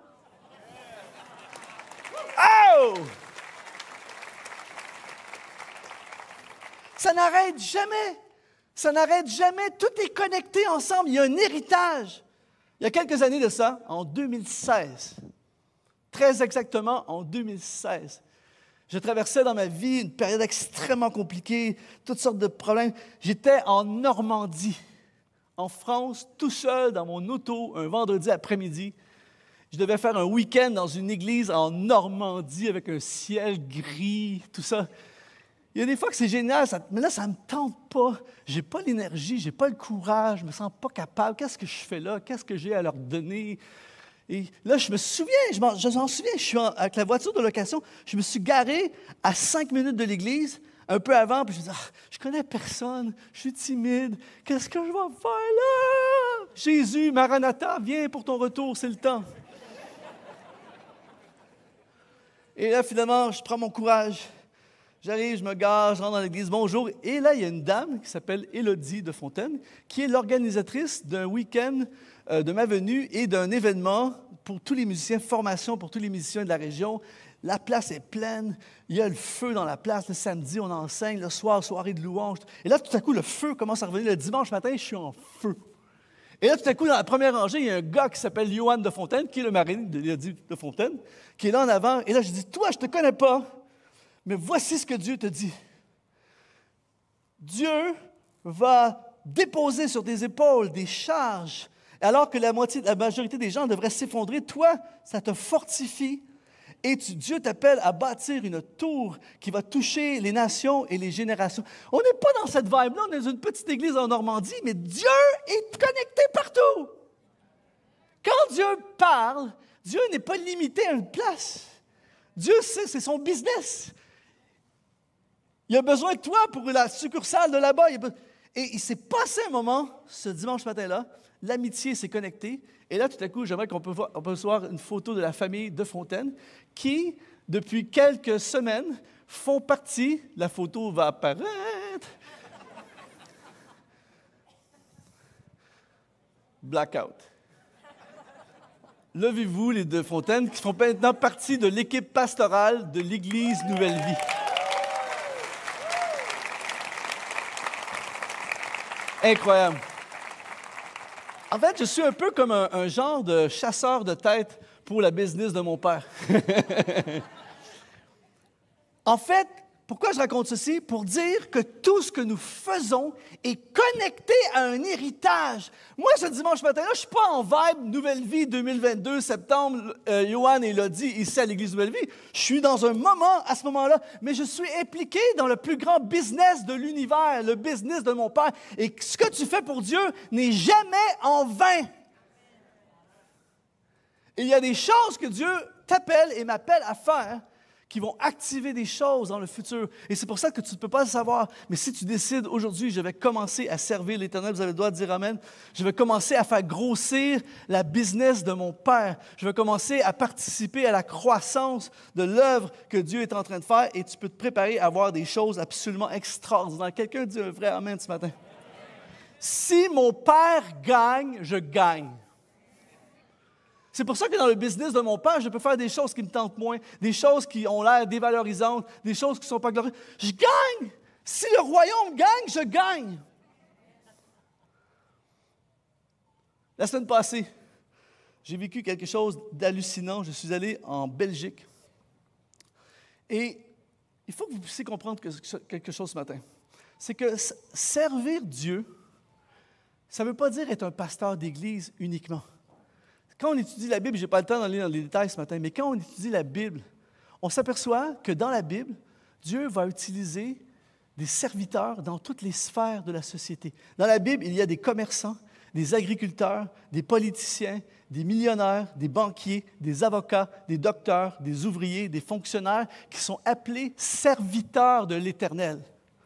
Oh! Ça n'arrête jamais. Ça n'arrête jamais. Tout est connecté ensemble. Il y a un héritage. Il y a quelques années de ça, en 2016, très exactement en 2016, je traversais dans ma vie une période extrêmement compliquée, toutes sortes de problèmes. J'étais en Normandie, en France, tout seul dans mon auto, un vendredi après-midi. Je devais faire un week-end dans une église en Normandie avec un ciel gris, tout ça. Il y a des fois que c'est génial, mais là, ça ne me tente pas. Je n'ai pas l'énergie, je n'ai pas le courage, je ne me sens pas capable. Qu'est-ce que je fais là? Qu'est-ce que j'ai à leur donner? Et là, je me souviens, je m'en souviens, je suis avec la voiture de location, je me suis garé à 5 minutes de l'église, un peu avant, puis je me dis, je ne connais personne, je suis timide, qu'est-ce que je vais faire là? Jésus, Maranatha, viens pour ton retour, c'est le temps. Et là, finalement, je prends mon courage. J'arrive, je me gare, je rentre dans l'église, bonjour. Et là, il y a une dame qui s'appelle Élodie de Fontaine, qui est l'organisatrice d'un week-end de ma venue et d'un événement pour tous les musiciens, formation pour tous les musiciens de la région. La place est pleine, il y a le feu dans la place. Le samedi, on enseigne, le soir, soirée de louange. Et là, tout à coup, le feu commence à revenir. Le dimanche matin, je suis en feu. Et là, tout à coup, dans la première rangée, il y a un gars qui s'appelle Johan de Fontaine, qui est le mari d'Élodie de Fontaine, qui est là en avant. Et là, je dis, toi, je ne te connais pas. Mais voici ce que Dieu te dit. Dieu va déposer sur tes épaules des charges, alors que la majorité des gens devraient s'effondrer. Toi, ça te fortifie et Dieu t'appelle à bâtir une tour qui va toucher les nations et les générations. On n'est pas dans cette vibe-là, on est dans une petite église en Normandie, mais Dieu est connecté partout. Quand Dieu parle, Dieu n'est pas limité à une place. Dieu sait, c'est son business. Il a besoin de toi pour la succursale de là-bas. Et il s'est passé un moment, ce dimanche matin-là, l'amitié s'est connectée. Et là, tout à coup, j'aimerais qu'on peut voir une photo de la famille de Fontaine qui, depuis quelques semaines, font partie, la photo va apparaître. Blackout. Levez-vous, les de Fontaine, qui font maintenant partie de l'équipe pastorale de l'Église Nouvelle Vie. Incroyable. En fait, je suis un peu comme un genre de chasseur de tête pour la business de mon père. En fait, pourquoi je raconte ceci? Pour dire que tout ce que nous faisons est connecté à un héritage. Moi, ce dimanche matin-là, je ne suis pas en vibe Nouvelle Vie 2022, septembre, Johan et Elodie, ici à l'Église Nouvelle Vie. Je suis dans un moment, à ce moment-là, mais je suis impliqué dans le plus grand business de l'univers, le business de mon Père. Et ce que tu fais pour Dieu n'est jamais en vain. Et il y a des choses que Dieu t'appelle et m'appelle à faire qui vont activer des choses dans le futur. Et c'est pour ça que tu ne peux pas le savoir. Mais si tu décides aujourd'hui, je vais commencer à servir l'Éternel, vous avez le droit de dire Amen. Je vais commencer à faire grossir la business de mon Père. Je vais commencer à participer à la croissance de l'œuvre que Dieu est en train de faire. Et tu peux te préparer à voir des choses absolument extraordinaires. Quelqu'un dit un vrai Amen ce matin. Si mon Père gagne, je gagne. C'est pour ça que dans le business de mon père, je peux faire des choses qui me tentent moins, des choses qui ont l'air dévalorisantes, des choses qui ne sont pas glorieuses. Je gagne! Si le royaume gagne, je gagne! La semaine passée, j'ai vécu quelque chose d'hallucinant. Je suis allé en Belgique. Et il faut que vous puissiez comprendre quelque chose ce matin. C'est que servir Dieu, ça ne veut pas dire être un pasteur d'église uniquement. Quand on étudie la Bible, je n'ai pas le temps d'aller dans les détails ce matin, mais quand on étudie la Bible, on s'aperçoit que dans la Bible, Dieu va utiliser des serviteurs dans toutes les sphères de la société. Dans la Bible, il y a des commerçants, des agriculteurs, des politiciens, des millionnaires, des banquiers, des avocats, des docteurs, des ouvriers, des fonctionnaires qui sont appelés serviteurs de l'Éternel.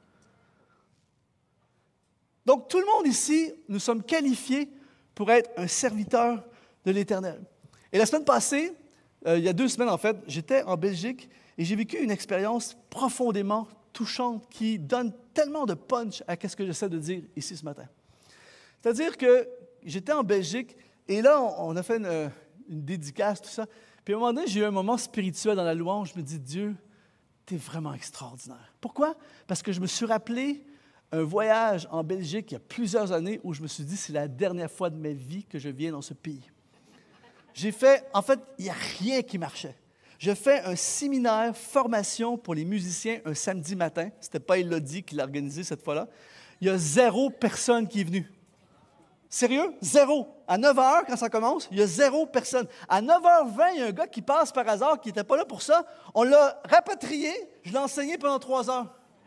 Donc, tout le monde ici, nous sommes qualifiés pour être un serviteur de l'Éternel. Et la semaine passée, il y a 2 semaines en fait, j'étais en Belgique et j'ai vécu une expérience profondément touchante qui donne tellement de punch à ce que j'essaie de dire ici ce matin. C'est-à-dire que j'étais en Belgique et là, on a fait une dédicace, tout ça. Puis à un moment donné, j'ai eu un moment spirituel dans la louange. Je me dis, Dieu, tu es vraiment extraordinaire. Pourquoi? Parce que je me suis rappelé un voyage en Belgique il y a plusieurs années où je me suis dit, c'est la dernière fois de ma vie que je viens dans ce pays. En fait, il n'y a rien qui marchait. Je fais un séminaire formation pour les musiciens un samedi matin. Ce n'était pas Elodie qui l'a organisé cette fois-là. Il y a 0 personne qui est venue. Sérieux? 0. À 9h, quand ça commence, il y a 0 personne. À 9h20, il y a un gars qui passe par hasard, qui n'était pas là pour ça. On l'a rapatrié. Je l'ai enseigné pendant 3 heures.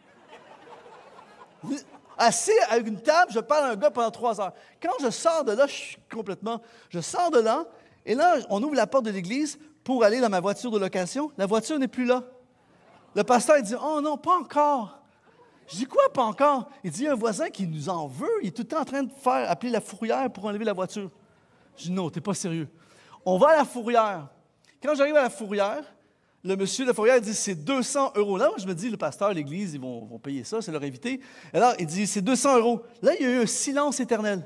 Assis à une table, je parle à un gars pendant 3 heures. Quand je sors de là, je sors de là, et là, on ouvre la porte de l'église pour aller dans ma voiture de location. La voiture n'est plus là. Le pasteur, il dit, « Oh non, pas encore. » Je dis, « Quoi, pas encore? » Il dit, « Il y a un voisin qui nous en veut. Il est tout le temps en train de appeler la fourrière pour enlever la voiture. » Je dis, « Non, t'es pas sérieux. » On va à la fourrière. Quand j'arrive à la fourrière, le monsieur de la fourrière dit, c'est 200 €. Là, je me dis, le pasteur, l'église, ils vont payer ça, c'est leur invité. Alors, il dit, c'est 200 €. Là, il y a eu un silence éternel.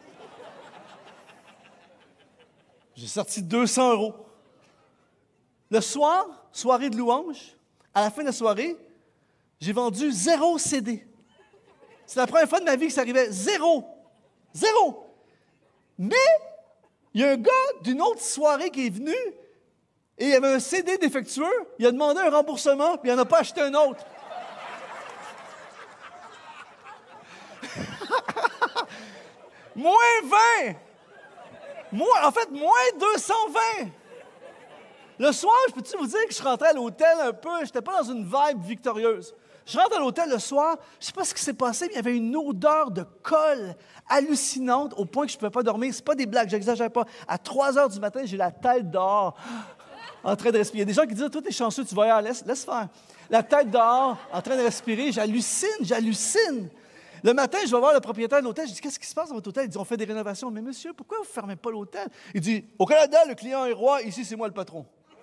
J'ai sorti 200 €. Le soir, soirée de louange, à la fin de la soirée, j'ai vendu 0 CD. C'est la première fois de ma vie que ça arrivait. 0. 0. Mais, il y a un gars d'une autre soirée qui est venu et il y avait un CD défectueux. Il a demandé un remboursement puis il n'en a pas acheté un autre. Moins 20. En fait, moins 220. Le soir, je peux-tu vous dire que je rentrais à l'hôtel un peu, je n'étais pas dans une vibe victorieuse. Je rentre à l'hôtel le soir, je ne sais pas ce qui s'est passé, mais il y avait une odeur de colle hallucinante au point que je ne pouvais pas dormir. Ce n'est pas des blagues, j'exagère pas. À 3 heures du matin, j'ai la tête dehors. en train de respirer. Il y a des gens qui disent, toi, t'es chanceux, tu vas ailleurs, laisse faire. La tête dehors, en train de respirer, j'hallucine. Le matin, je vais voir le propriétaire de l'hôtel, je dis, qu'est-ce qui se passe dans votre hôtel? Il dit, on fait des rénovations. Mais monsieur, pourquoi vous ne fermez pas l'hôtel? Il dit, au Canada, le client est roi, ici, c'est moi le patron.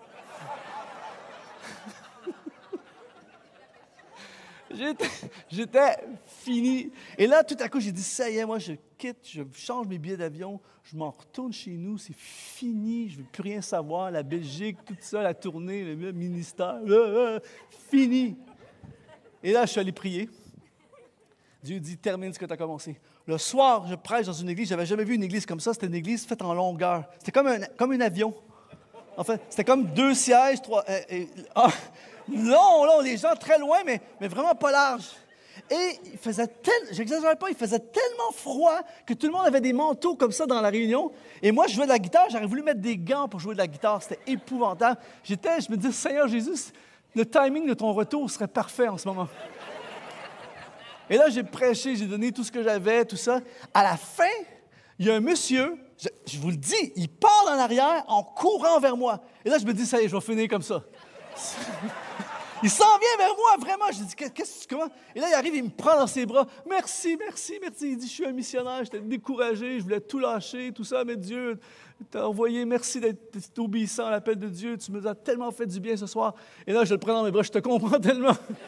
J'étais fini. Et là, tout à coup, j'ai dit, ça y est, moi, je quitte, je change mes billets d'avion, je m'en retourne chez nous, c'est fini, je ne veux plus rien savoir, la Belgique, tout ça, la tournée, le ministère, fini. Et là, je suis allé prier. Dieu dit, termine ce que tu as commencé. Le soir, je prêche dans une église, je n'avais jamais vu une église comme ça, c'était une église faite en longueur. C'était comme un avion. En fait, c'était comme 2 sièges, 3... long, les gens très loin, mais vraiment pas large. Et il faisait j'exagère pas, il faisait tellement froid que tout le monde avait des manteaux comme ça dans la réunion. Et moi, je jouais de la guitare, j'aurais voulu mettre des gants pour jouer de la guitare. C'était épouvantable. Je me disais, Seigneur Jésus, le timing de ton retour serait parfait en ce moment. Et là, j'ai prêché, j'ai donné tout ce que j'avais, tout ça. À la fin, il y a un monsieur, je vous le dis, il part en arrière en courant vers moi. Et là, je me dis, ça y est, je vais finir comme ça. Il s'en vient vers moi, vraiment. Je dis, qu'est-ce que tu commences? Et là, il arrive, il me prend dans ses bras. Merci. Il dit, je suis un missionnaire, j'étais découragé, je voulais tout lâcher, tout ça, mais Dieu t'a envoyé. Merci d'être obéissant à l'appel de Dieu. Tu me as tellement fait du bien ce soir. Et là, je le prends dans mes bras, je te comprends tellement.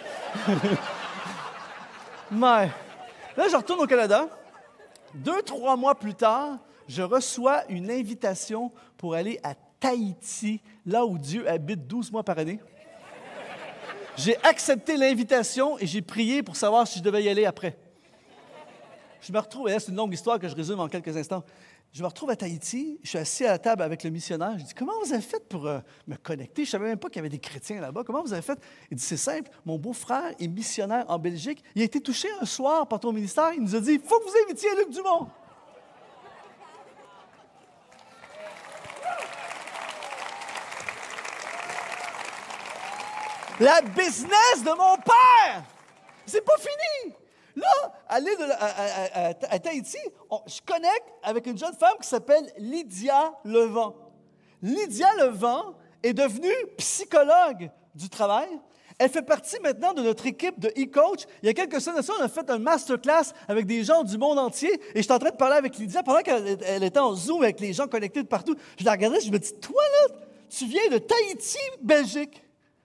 Mais là, je retourne au Canada. 2-3 mois plus tard, je reçois une invitation pour aller à Tahiti, là où Dieu habite 12 mois par année. J'ai accepté l'invitation et j'ai prié pour savoir si je devais y aller après. Je me retrouve, et là, c'est une longue histoire que je résume en quelques instants. Je me retrouve à Tahiti, je suis assis à la table avec le missionnaire. Je dis, comment vous avez fait pour me connecter? Je ne savais même pas qu'il y avait des chrétiens là-bas. Comment vous avez fait? Il dit, c'est simple, mon beau-frère est missionnaire en Belgique. Il a été touché un soir par ton ministère. Il nous a dit, il faut que vous invitiez Luc Dumont. La business de mon père! C'est pas fini! Là, à Tahiti, je connecte avec une jeune femme qui s'appelle Lydia Levent. Lydia Levent est devenue psychologue du travail. Elle fait partie maintenant de notre équipe de e-coach. Il y a quelques semaines de ça, on a fait un masterclass avec des gens du monde entier. Et je suis en train de parler avec Lydia. Pendant qu'elle était en Zoom avec les gens connectés de partout, je la regardais et je me dis, toi là, tu viens de Tahiti, Belgique.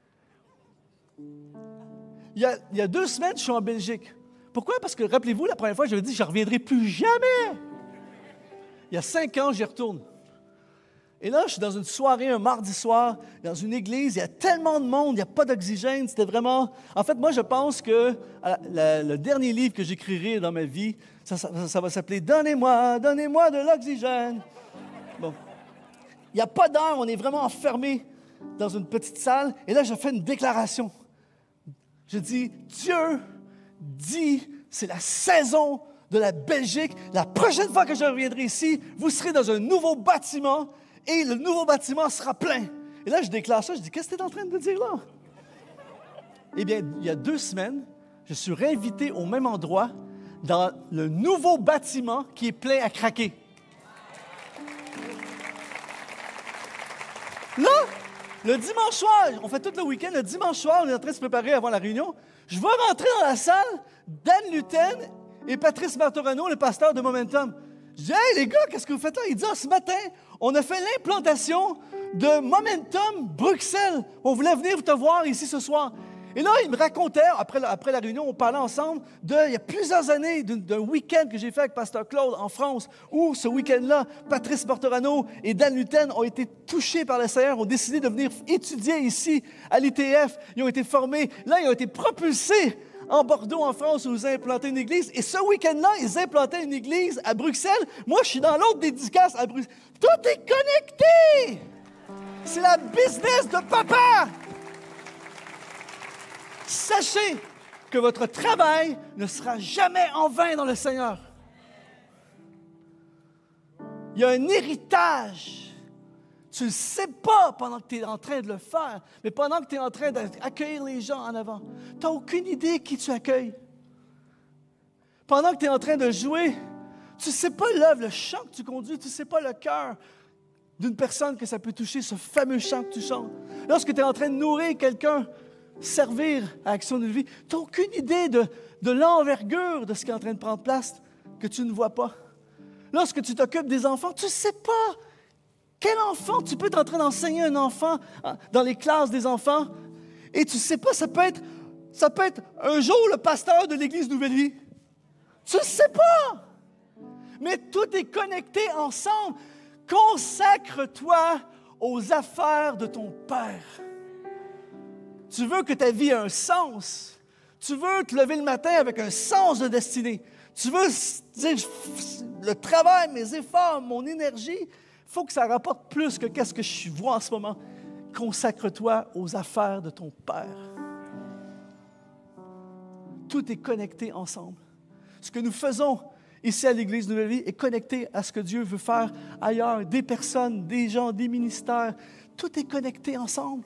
Il y a 2 semaines, je suis en Belgique. Pourquoi? Parce que, rappelez-vous, la première fois, je dit, je ne reviendrai plus jamais. Il y a 5 ans, j'y retourne. Et là, je suis dans une soirée, un mardi soir, dans une église. Il y a tellement de monde, il n'y a pas d'oxygène. C'était vraiment... En fait, moi, je pense que le dernier livre que j'écrirai dans ma vie, ça va s'appeler « Donnez-moi de l'oxygène ». Bon. Il n'y a pas d'air, on est vraiment enfermé dans une petite salle. Et là, je fais une déclaration. Je dis, Dieu dit, c'est la saison de la Belgique. La prochaine fois que je reviendrai ici, vous serez dans un nouveau bâtiment et le nouveau bâtiment sera plein. Et là, je déclare ça, je dis, qu'est-ce que tu es en train de dire là? Eh bien, il y a 2 semaines, je suis réinvité au même endroit dans le nouveau bâtiment qui est plein à craquer. Là, le dimanche soir, on fait tout le week-end, le dimanche soir, on est en train de se préparer avant la réunion. Je vois rentrer dans la salle Dan Luten et Patrice Martorano, le pasteur de Momentum. Je dis, hey les gars, qu'est-ce que vous faites là? Il dit, ce matin, on a fait l'implantation de Momentum Bruxelles. On voulait venir te voir ici ce soir. Et là, il me racontait, après la réunion, on parlait ensemble il y a plusieurs années d'un week-end que j'ai fait avec Pasteur Claude en France, où ce week-end-là, Patrice Martorano et Dan Luten ont été touchés par le Seigneur, ont décidé de venir étudier ici à l'ITF. Ils ont été formés. Là, ils ont été propulsés en Bordeaux, en France, où ils ont implanté une église. Et ce week-end-là, ils implantaient une église à Bruxelles. Moi, je suis dans l'autre dédicace à Bruxelles. Tout est connecté! C'est la business de papa! Sachez que votre travail ne sera jamais en vain dans le Seigneur. Il y a un héritage. Tu ne le sais pas pendant que tu es en train de le faire, mais pendant que tu es en train d'accueillir les gens en avant, tu n'as aucune idée qui tu accueilles. Pendant que tu es en train de jouer, tu ne sais pas l'œuvre, le chant que tu conduis, tu ne sais pas le cœur. d'une personne que ça peut toucher, ce fameux chant que tu chantes. Lorsque tu es en train de nourrir quelqu'un, servir à Action de vie, tu n'as aucune idée de l'envergure de ce qui est en train de prendre place que tu ne vois pas. Lorsque tu t'occupes des enfants, tu ne sais pas quel enfant. Tu peux être en train d'enseigner un enfant dans les classes des enfants et tu ne sais pas, ça peut être un jour le pasteur de l'Église Nouvelle Vie. Tu ne sais pas. Mais tout est connecté ensemble. Consacre-toi aux affaires de ton Père. Tu veux que ta vie ait un sens. Tu veux te lever le matin avec un sens de destinée. Tu veux dire, le travail, mes efforts, mon énergie, il faut que ça rapporte plus que qu'est-ce que je vois en ce moment. Consacre-toi aux affaires de ton Père. Tout est connecté ensemble. Ce que nous faisons ici à l'Église Nouvelle Vie est connecté à ce que Dieu veut faire ailleurs. Des personnes, des gens, des ministères. Tout est connecté ensemble.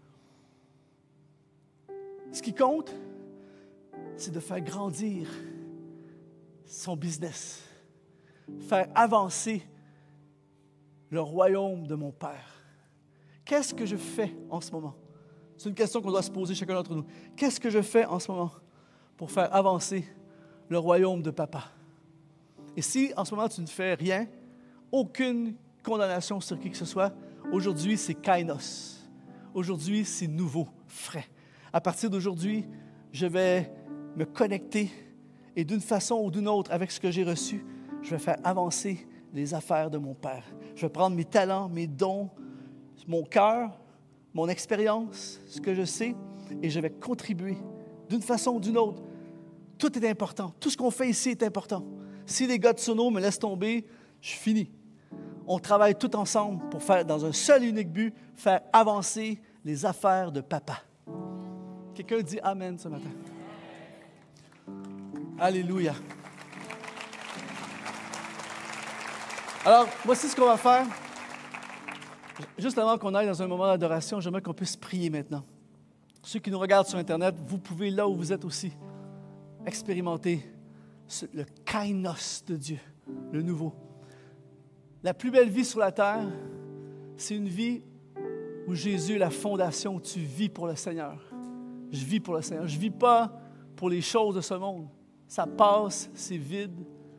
Ce qui compte, c'est de faire grandir son business, faire avancer le royaume de mon Père. Qu'est-ce que je fais en ce moment? C'est une question qu'on doit se poser chacun d'entre nous. Qu'est-ce que je fais en ce moment pour faire avancer le royaume de Papa? Et si en ce moment tu ne fais rien, aucune condamnation sur qui que ce soit, aujourd'hui c'est kainos. Aujourd'hui c'est nouveau, frais. À partir d'aujourd'hui, je vais me connecter et d'une façon ou d'une autre, avec ce que j'ai reçu, je vais faire avancer les affaires de mon Père. Je vais prendre mes talents, mes dons, mon cœur, mon expérience, ce que je sais, et je vais contribuer d'une façon ou d'une autre. Tout est important. Tout ce qu'on fait ici est important. Si les gars de Sono me laissent tomber, je finis. On travaille tout ensemble pour faire, dans un seul et unique but, faire avancer les affaires de Papa. Quelqu'un dit Amen ce matin. Alléluia. Alors, voici ce qu'on va faire. Juste avant qu'on aille dans un moment d'adoration, j'aimerais qu'on puisse prier maintenant. Ceux qui nous regardent sur Internet, vous pouvez, là où vous êtes aussi, expérimenter le kainos de Dieu, le nouveau. La plus belle vie sur la terre, c'est une vie où Jésus est la fondation, où tu vis pour le Seigneur. Je vis pour le Seigneur. Je ne vis pas pour les choses de ce monde. Ça passe, c'est vide.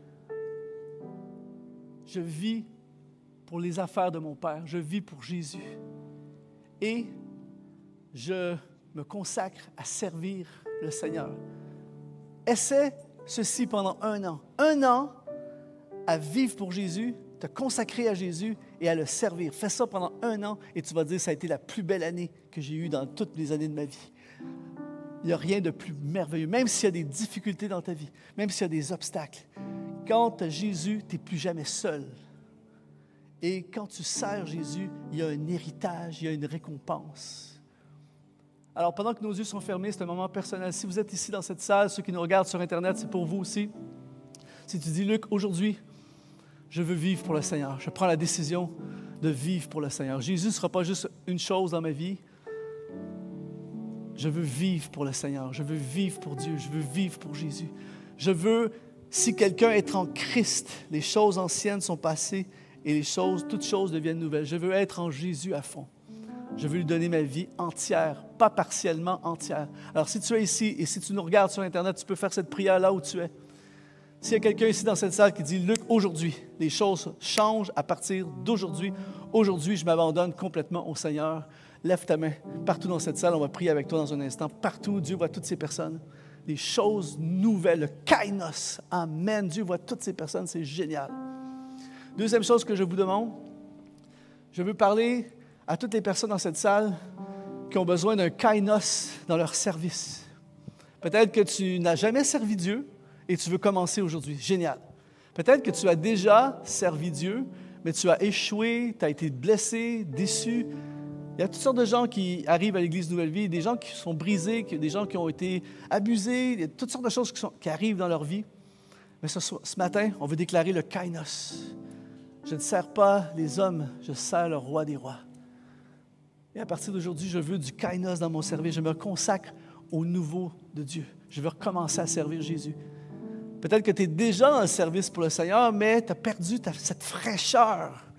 Je vis pour les affaires de mon Père. Je vis pour Jésus. Et je me consacre à servir le Seigneur. Essaie ceci pendant 1 an. 1 an à vivre pour Jésus, te consacrer à Jésus et à le servir. Fais ça pendant 1 an et tu vas dire, ça a été la plus belle année que j'ai eue dans toutes les années de ma vie. Il n'y a rien de plus merveilleux. Même s'il y a des difficultés dans ta vie, même s'il y a des obstacles, quand tu as Jésus, tu n'es plus jamais seul. Et quand tu sers Jésus, il y a un héritage, il y a une récompense. Alors, pendant que nos yeux sont fermés, c'est un moment personnel. Si vous êtes ici dans cette salle, ceux qui nous regardent sur Internet, c'est pour vous aussi. Si tu dis, Luc, aujourd'hui, je veux vivre pour le Seigneur. Je prends la décision de vivre pour le Seigneur. Jésus ne sera pas juste une chose dans ma vie. Je veux vivre pour le Seigneur. Je veux vivre pour Dieu. Je veux vivre pour Jésus. Je veux, si quelqu'un est en Christ, les choses anciennes sont passées et toutes choses deviennent nouvelles. Je veux être en Jésus à fond. Je veux lui donner ma vie entière, pas partiellement entière. Alors, si tu es ici et si tu nous regardes sur Internet, tu peux faire cette prière là où tu es. S'il y a quelqu'un ici dans cette salle qui dit, Luc, aujourd'hui, les choses changent à partir d'aujourd'hui. Aujourd'hui, je m'abandonne complètement au Seigneur. Lève ta main. Partout dans cette salle, on va prier avec toi dans un instant. Partout, Dieu voit toutes ces personnes. Des choses nouvelles, le kainos. Amen. Dieu voit toutes ces personnes, c'est génial. Deuxième chose que je vous demande, je veux parler à toutes les personnes dans cette salle qui ont besoin d'un kainos dans leur service. Peut-être que tu n'as jamais servi Dieu et tu veux commencer aujourd'hui. Génial. Peut-être que tu as déjà servi Dieu, mais tu as échoué, tu as été blessé, déçu. Il y a toutes sortes de gens qui arrivent à l'Église Nouvelle Vie, des gens qui sont brisés, des gens qui ont été abusés, il y a toutes sortes de choses qui arrivent dans leur vie. Mais ce matin, on veut déclarer le kainos. Je ne sers pas les hommes, je sers le roi des rois. Et à partir d'aujourd'hui, je veux du kainos dans mon service. Je me consacre au nouveau de Dieu. Je veux recommencer à servir Jésus. Peut-être que tu es déjà dans le service pour le Seigneur, mais tu as perdu cette fraîcheur.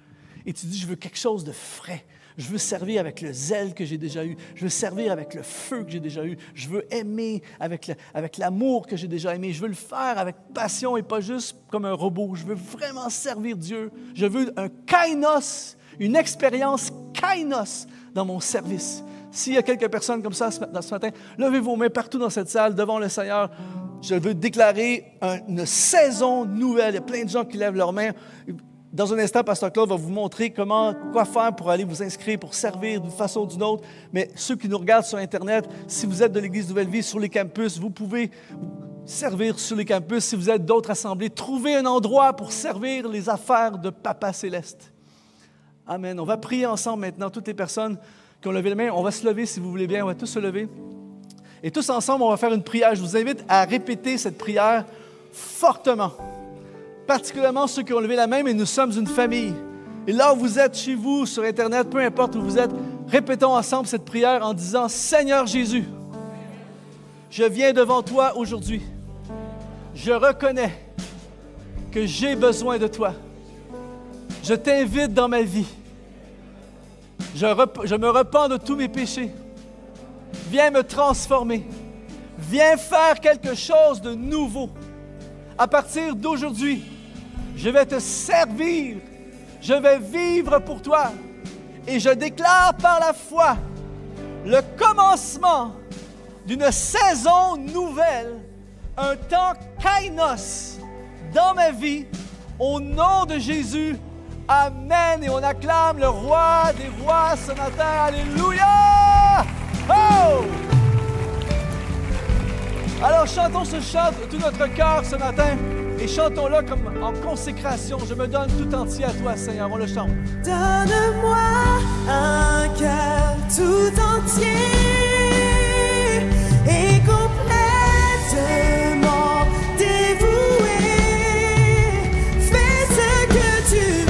et tu dis, je veux quelque chose de frais. Je veux servir avec le zèle que j'ai déjà eu. Je veux servir avec le feu que j'ai déjà eu. Je veux aimer avec l'amour que j'ai déjà aimé. Je veux le faire avec passion et pas juste comme un robot. Je veux vraiment servir Dieu. Je veux un kainos, une expérience kainos dans mon service. S'il y a quelques personnes comme ça ce matin, levez vos mains partout dans cette salle devant le Seigneur. Je veux déclarer une saison nouvelle. Il y a plein de gens qui lèvent leurs mains. Dans un instant, Pasteur Claude va vous montrer quoi faire pour aller vous inscrire, pour servir d'une façon ou d'une autre. Mais ceux qui nous regardent sur Internet, si vous êtes de l'Église Nouvelle Vie sur les campus, vous pouvez servir sur les campus. Si vous êtes d'autres assemblées, trouvez un endroit pour servir les affaires de Papa Céleste. Amen. On va prier ensemble maintenant, toutes les personnes qui ont levé la main. On va se lever si vous voulez bien, on va tous se lever. Et tous ensemble, on va faire une prière. Je vous invite à répéter cette prière fortement. Particulièrement ceux qui ont levé la main, mais nous sommes une famille. Et là où vous êtes, chez vous, sur Internet, peu importe où vous êtes, répétons ensemble cette prière en disant « Seigneur Jésus, je viens devant toi aujourd'hui. Je reconnais que j'ai besoin de toi. Je t'invite dans ma vie. Je me repens de tous mes péchés. Viens me transformer. Viens faire quelque chose de nouveau. À partir d'aujourd'hui, je vais te servir. Je vais vivre pour toi. Et je déclare par la foi le commencement d'une saison nouvelle, un temps kainos dans ma vie. Au nom de Jésus, amen. Et on acclame le roi des rois ce matin. Alléluia! Oh! Alors chantons ce chant de tout notre cœur ce matin et chantons-le comme en consécration. Je me donne tout entier à toi, Seigneur. On le chante. Donne-moi un cœur tout entier et complètement dévoué. Fais ce que tu veux.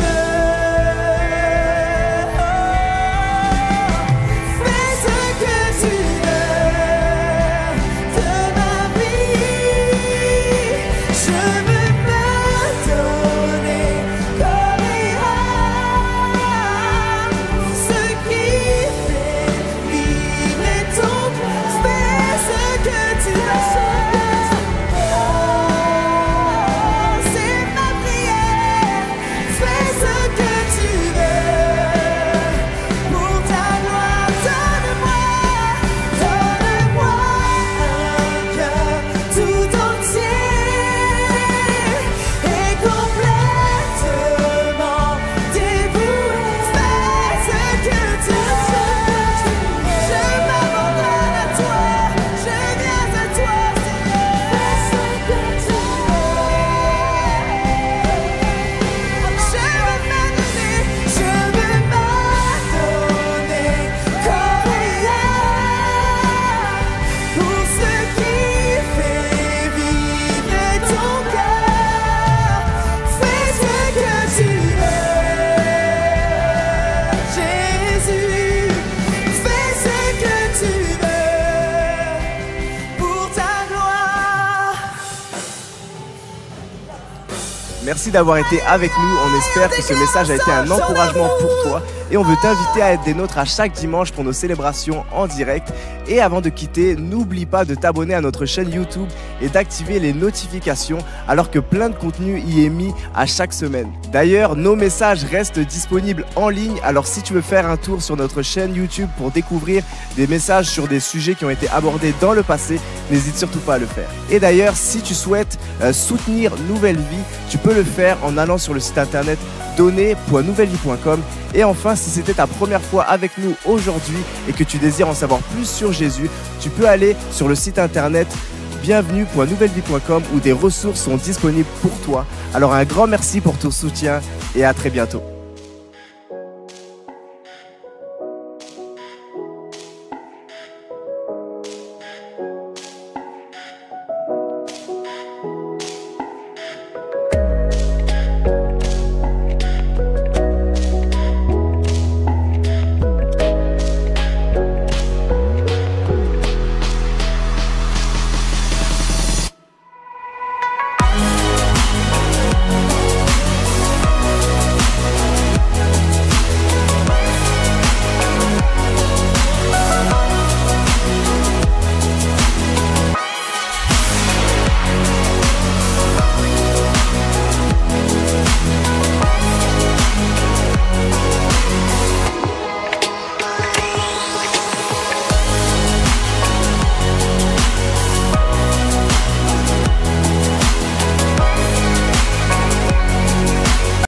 Fais ce que tu veux de ma vie. Je veux me donner corps et âme. Ce qui fait vibrer ton cœur. Fais ce que tu veux. C'est ma prière. Fais ce que tu veux. Pour ta gloire, donne-moi un cœur tout entier et complètement dévoué. Fais ce que tu veux. Je m'abandonne à toi. Je viens à toi, Seigneur. Fais ce que tu veux. Je veux m'adonner corps et âme pour ce qui fait vibrer ton cœur. Fais ce que tu veux, Jésus. Fais ce que tu veux pour ta gloire. Merci d'avoir été avec nous. On espère que ce message a été un encouragement pour toi. Et on veut t'inviter à être des nôtres à chaque dimanche pour nos célébrations en direct. Et avant de quitter, n'oublie pas de t'abonner à notre chaîne YouTube et d'activer les notifications alors que plein de contenu y est mis à chaque semaine. D'ailleurs, nos messages restent disponibles en ligne. Alors si tu veux faire un tour sur notre chaîne YouTube pour découvrir des messages sur des sujets qui ont été abordés dans le passé, n'hésite surtout pas à le faire. Et d'ailleurs, si tu souhaites soutenir Nouvelle Vie, tu peux le faire en allant sur le site internet donner.nouvellevie.com. Et enfin, si c'était ta première fois avec nous aujourd'hui et que tu désires en savoir plus sur Jésus, tu peux aller sur le site internet bienvenue.nouvellevie.com où des ressources sont disponibles pour toi. Alors un grand merci pour ton soutien et à très bientôt.